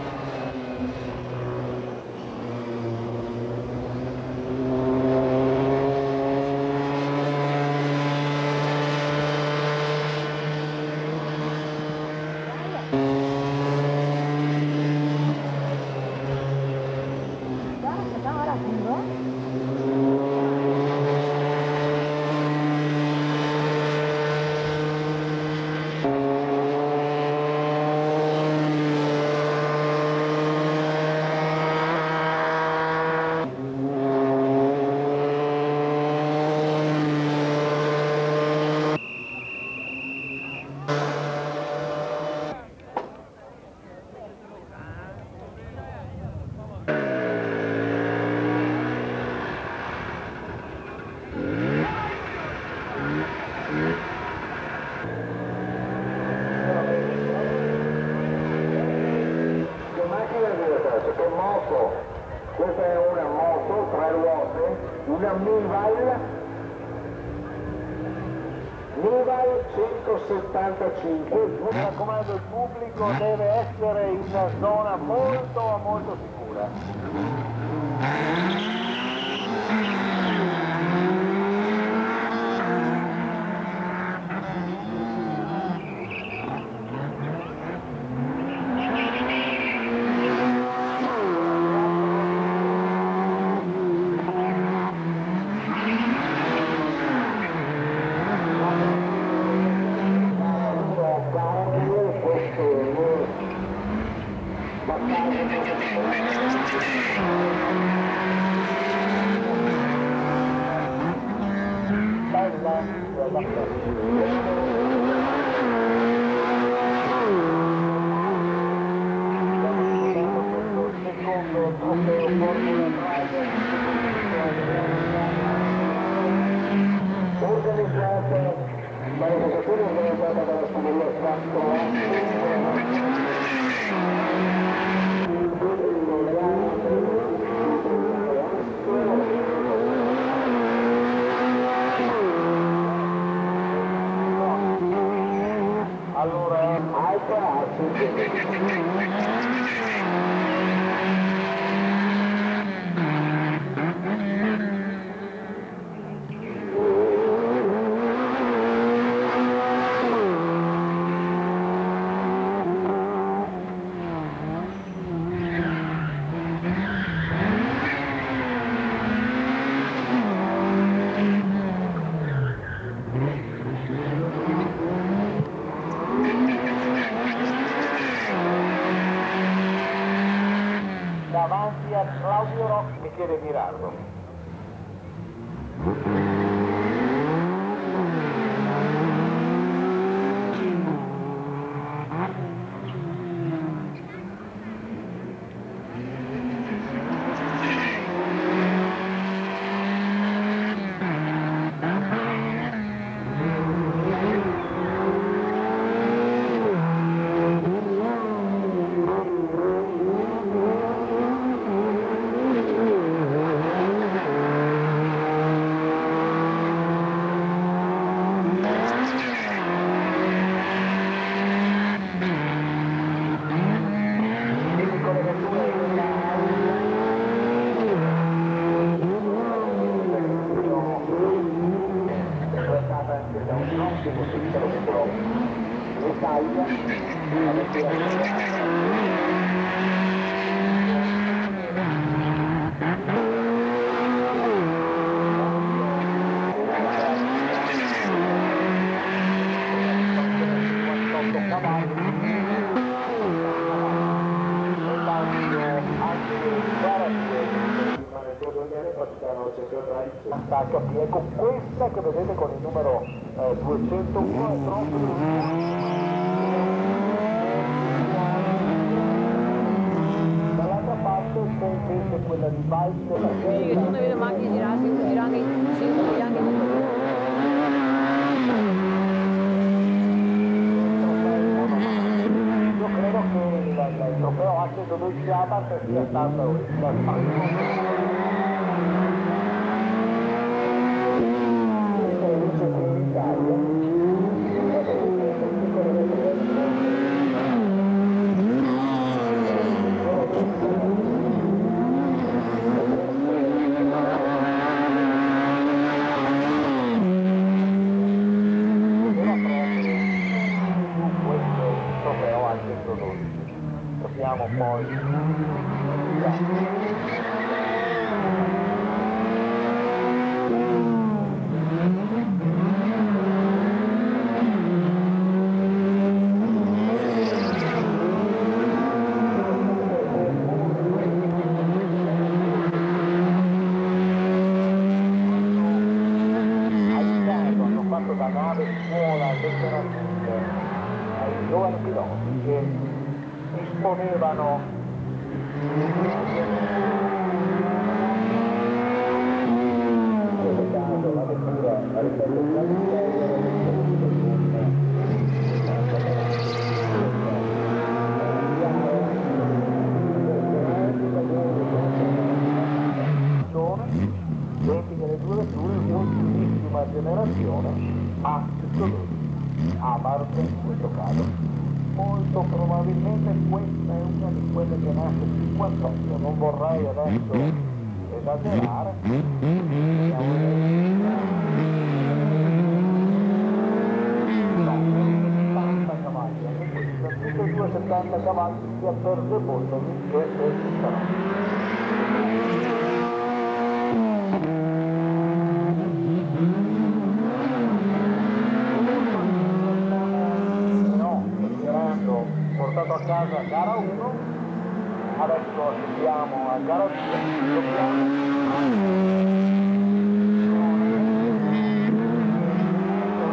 Questa è una moto, tre ruote, una Mival, Mival centosettantacinque. Mi raccomando, il pubblico deve essere in una zona molto molto sicura. Davanti a Claudio Rocchi, Michele Girardo. Ecco, questa che vedete con il numero eh, duecentouno è proprio dall'altra parte c'è invece quella di Bike della Sì, che tu ne vedi macchine girate, girate in centro bianche di io credo che il, il trofeo anche dove siamo sia stato il possiamo poi aiutato, hanno fatto da nave scuola letteralmente ai giovani piloti che disponevano in questo caso la vettura la ripeto venti delle due vetture ultimissima generazione a a Marte in questo caso. Molto probabilmente questa è una di quelle che nasce cinquantotto, non vorrei adesso esagerare. No, settanta cavalli, anche questa, tutte e due settanta cavalli sia per De Boltoni che per Cicciotti. Portato a casa gara uno, adesso assistiamo a gara due, dobbiamo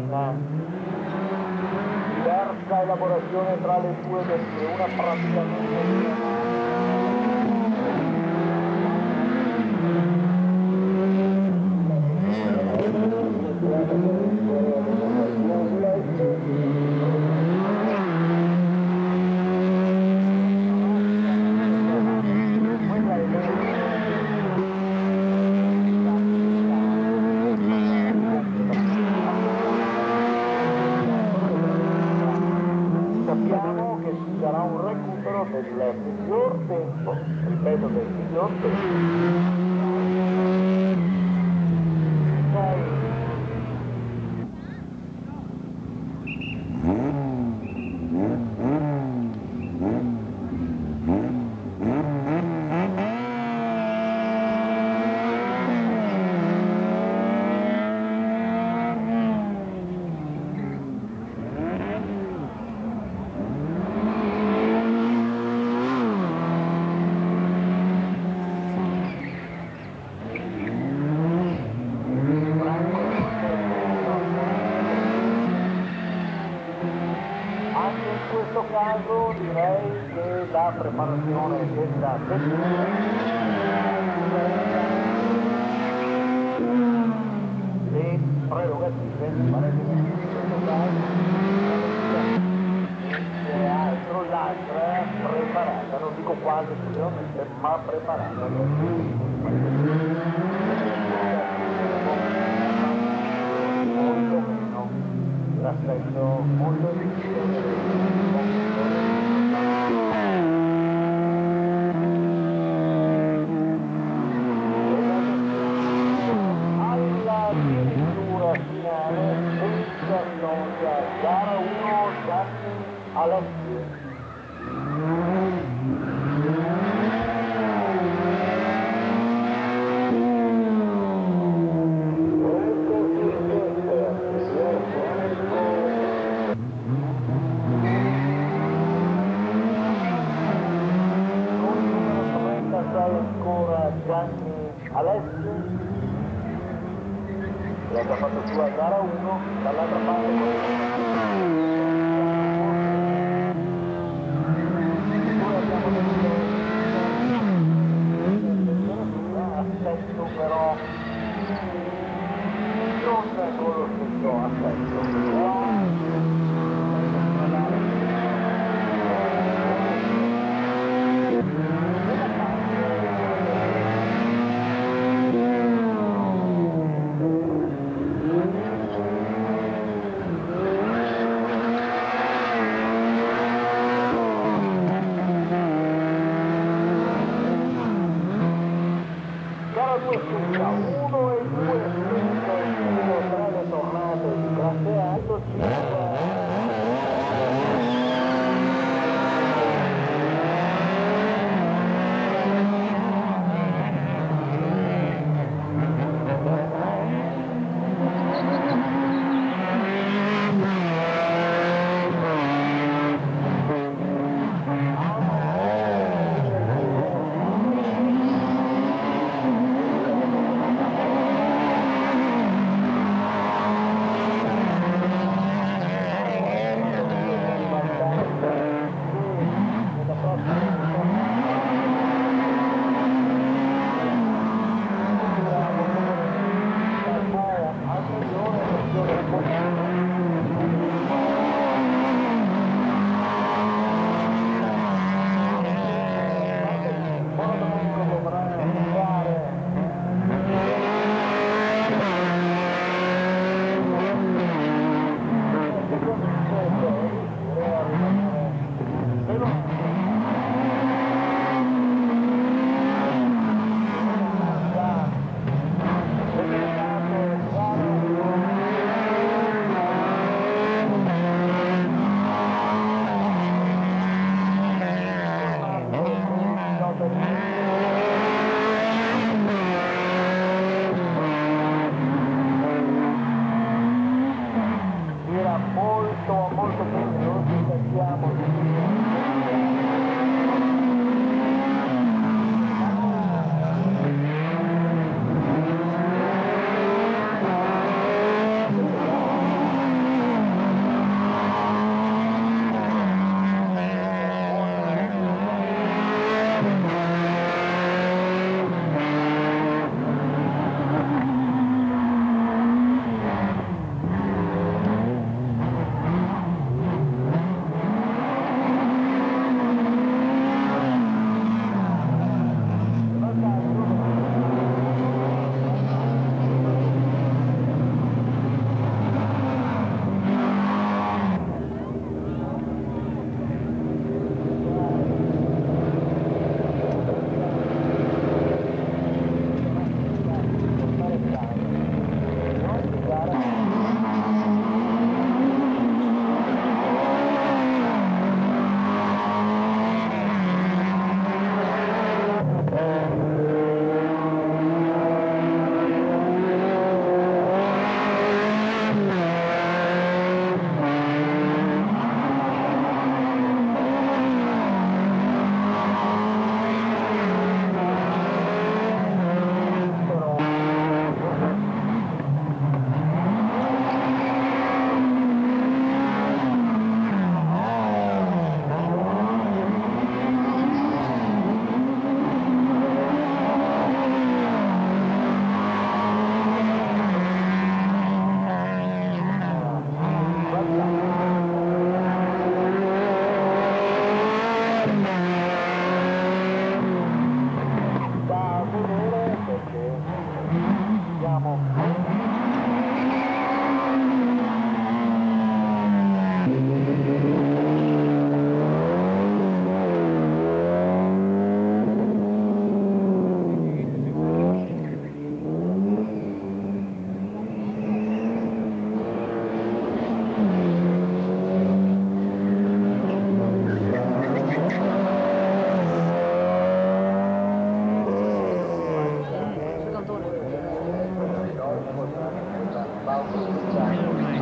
una diversa elaborazione tra le due, perché una praticamente sappiamo che ci sarà un recupero del miglior tempo, ripeto, del miglior tempo. Anche in questo caso direi che la preparazione della tecnica le prerogative in questo caso e altro l'altra preparata, non dico quasi esclusivamente, ma preparata. Molto meno l'aspetto molto alla addirittura finale senza storia, gara uno, Gianni Alessi. Ancora Gianni Alessi, che ha già fatto sua gara uno, dall'altra parte aspetto però non con lo stesso aspetto,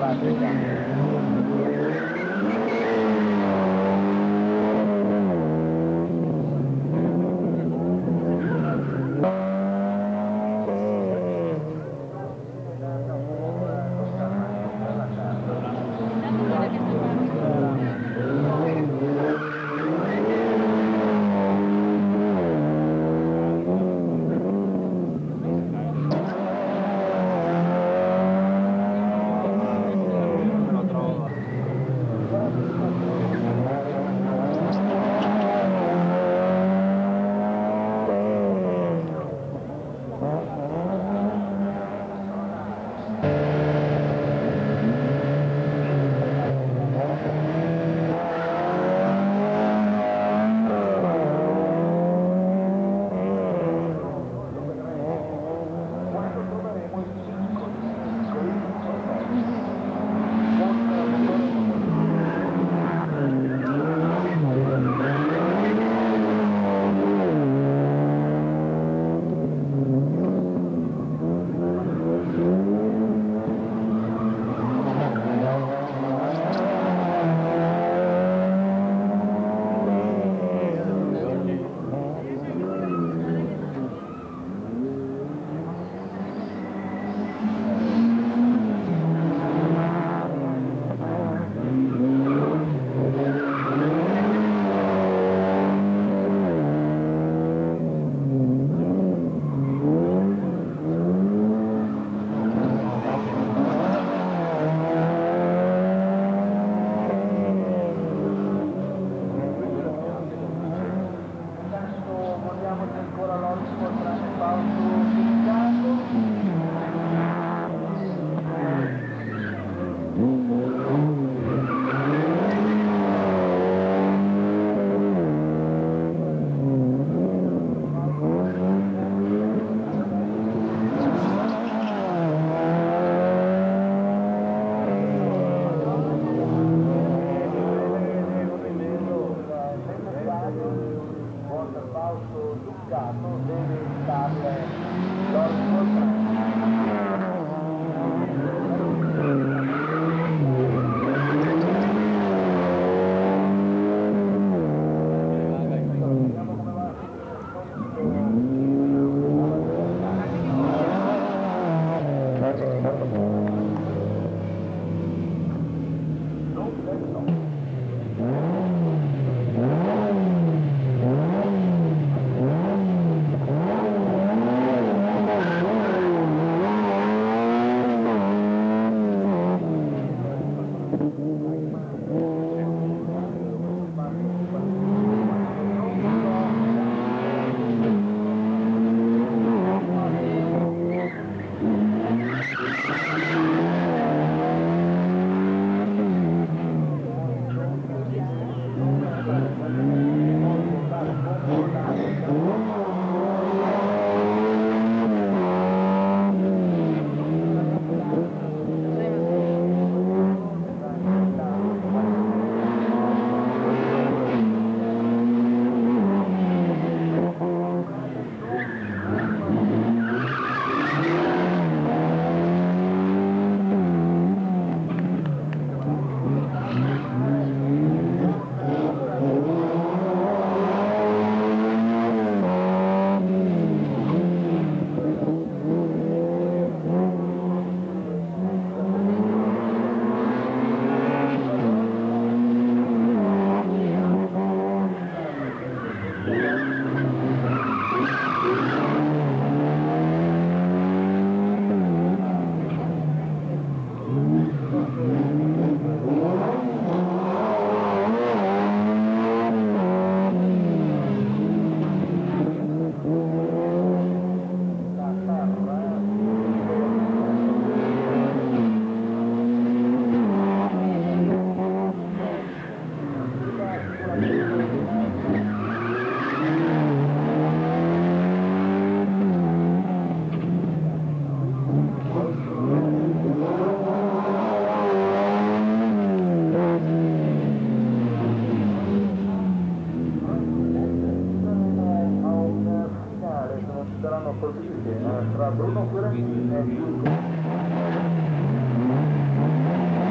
tra Bruno Fiorentini e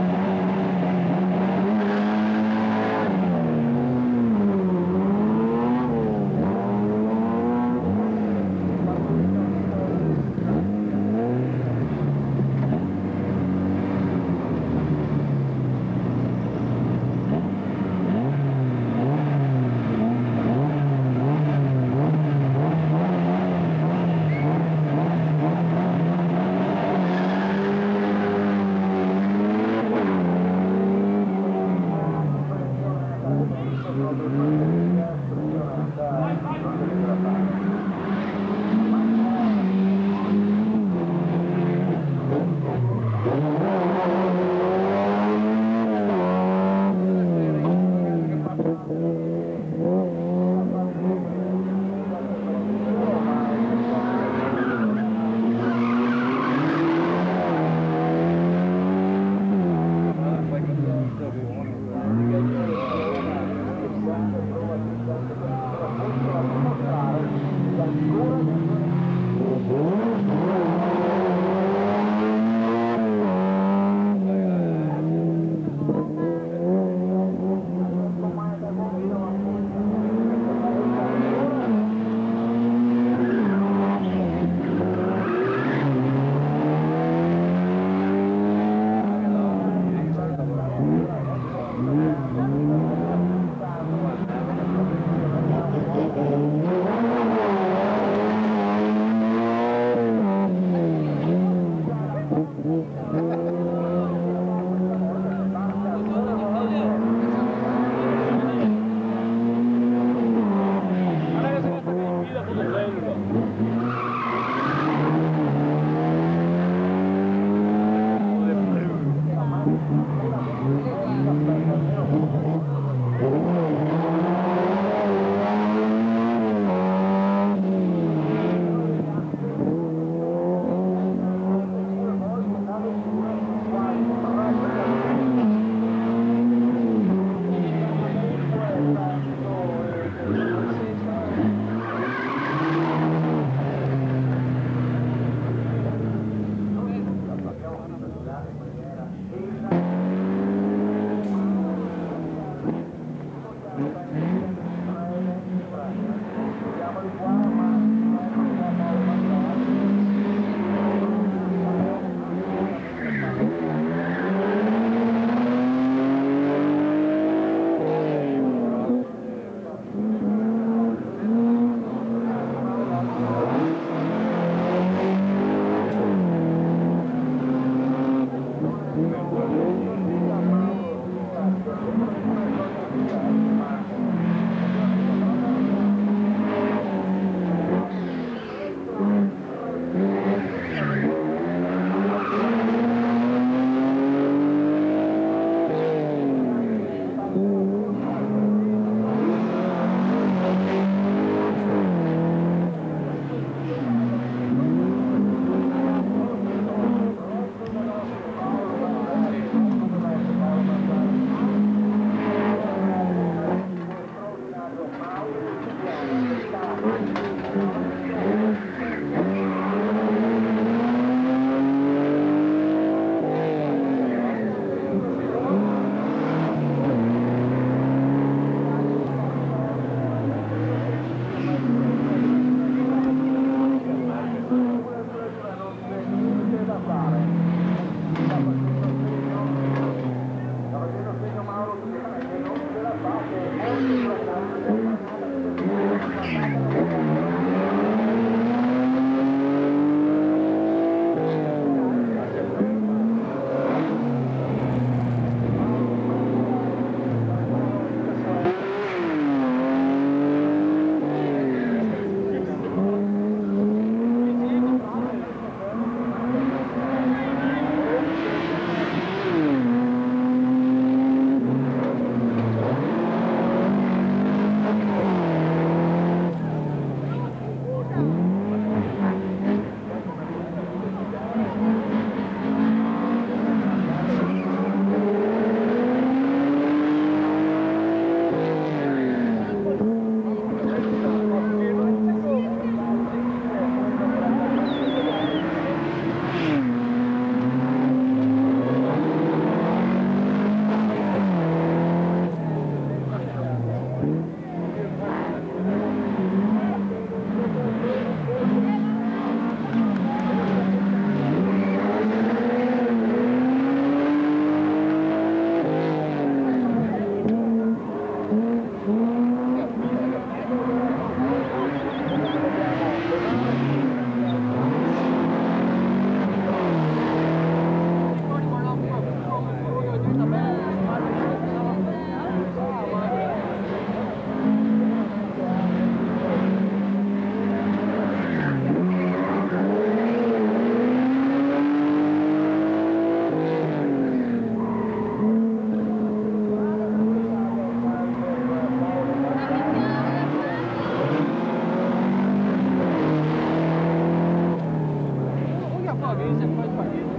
qua che se poi spaghetti.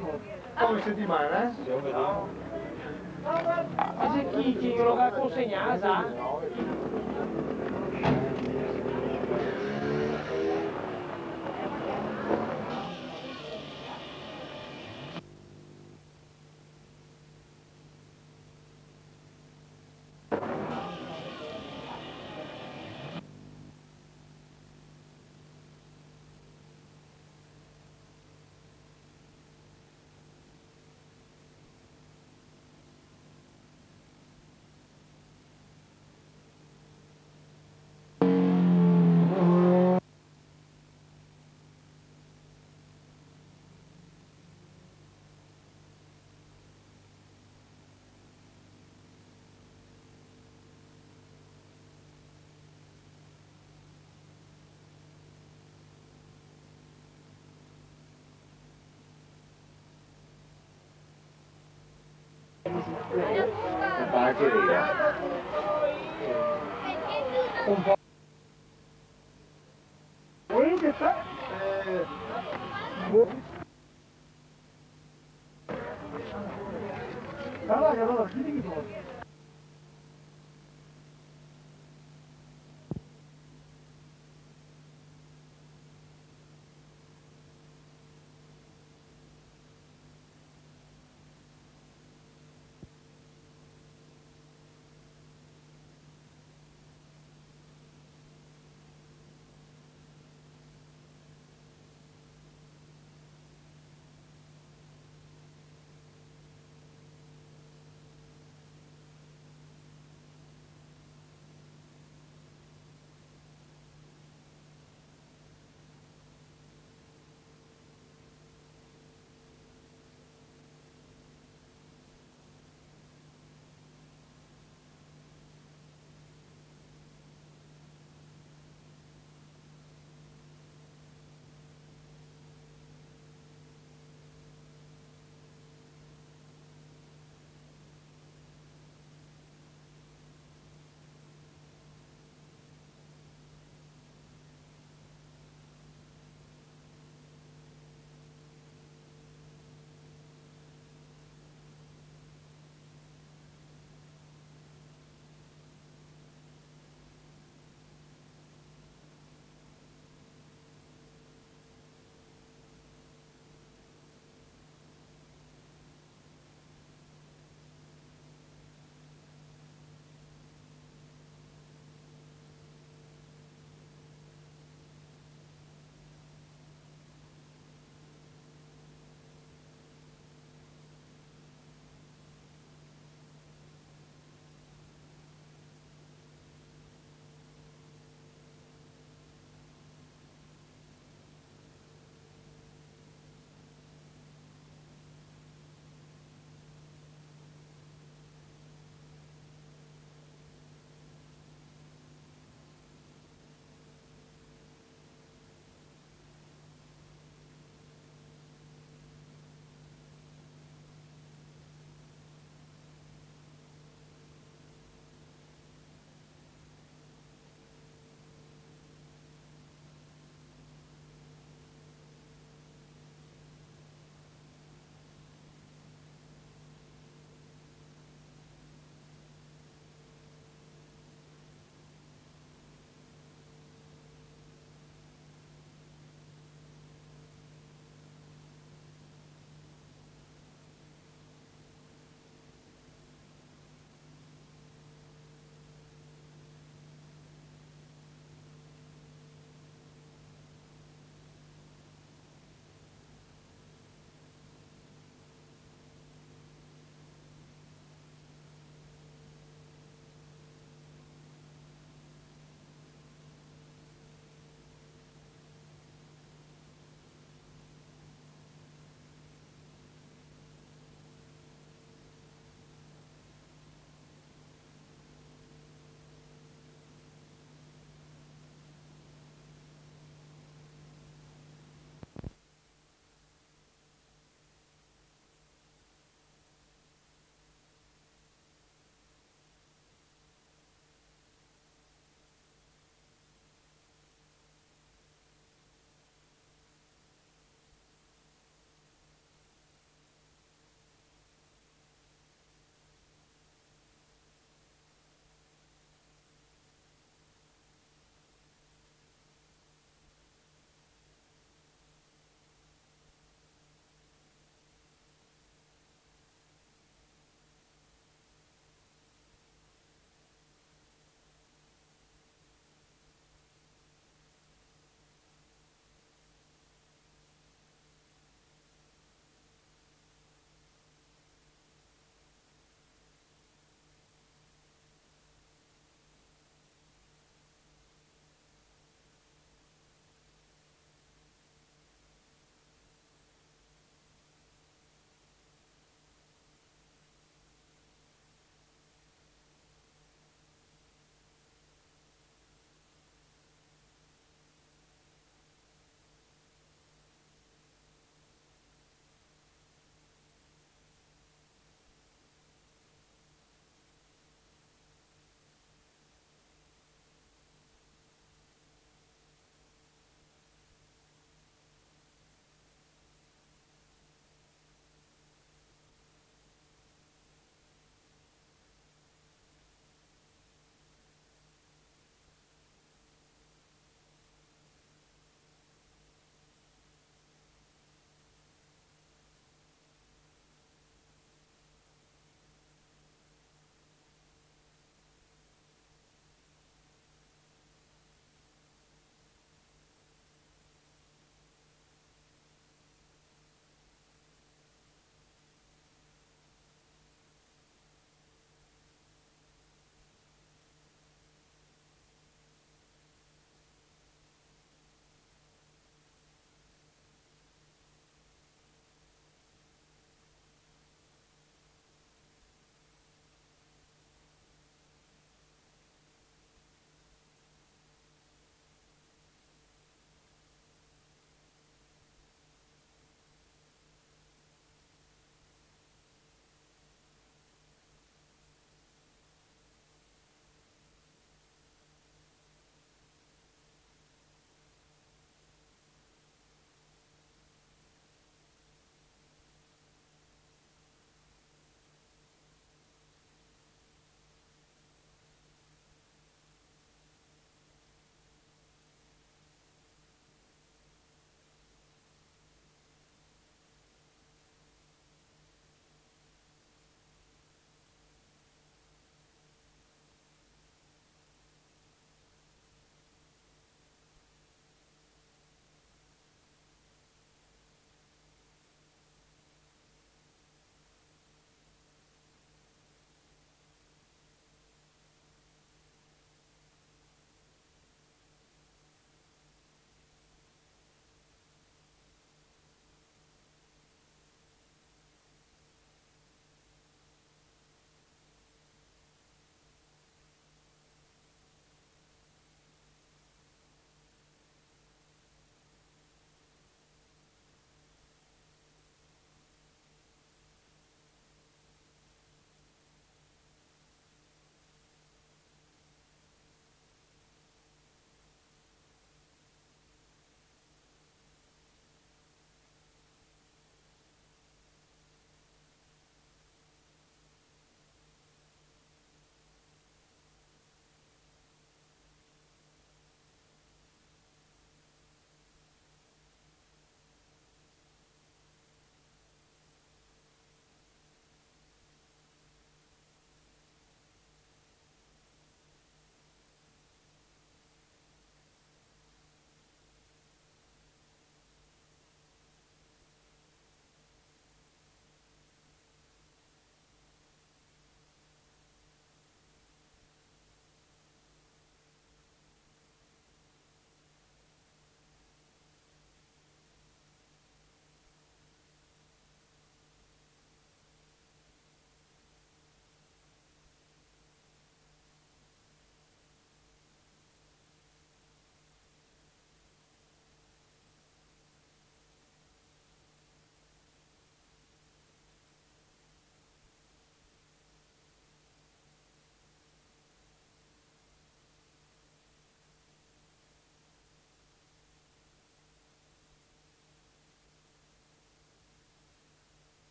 Come settimana, eh? Ma se chi, chi lo va a consegnare, sa? Un po'. E che fa? Eh, boh. Allora, allora, chi ti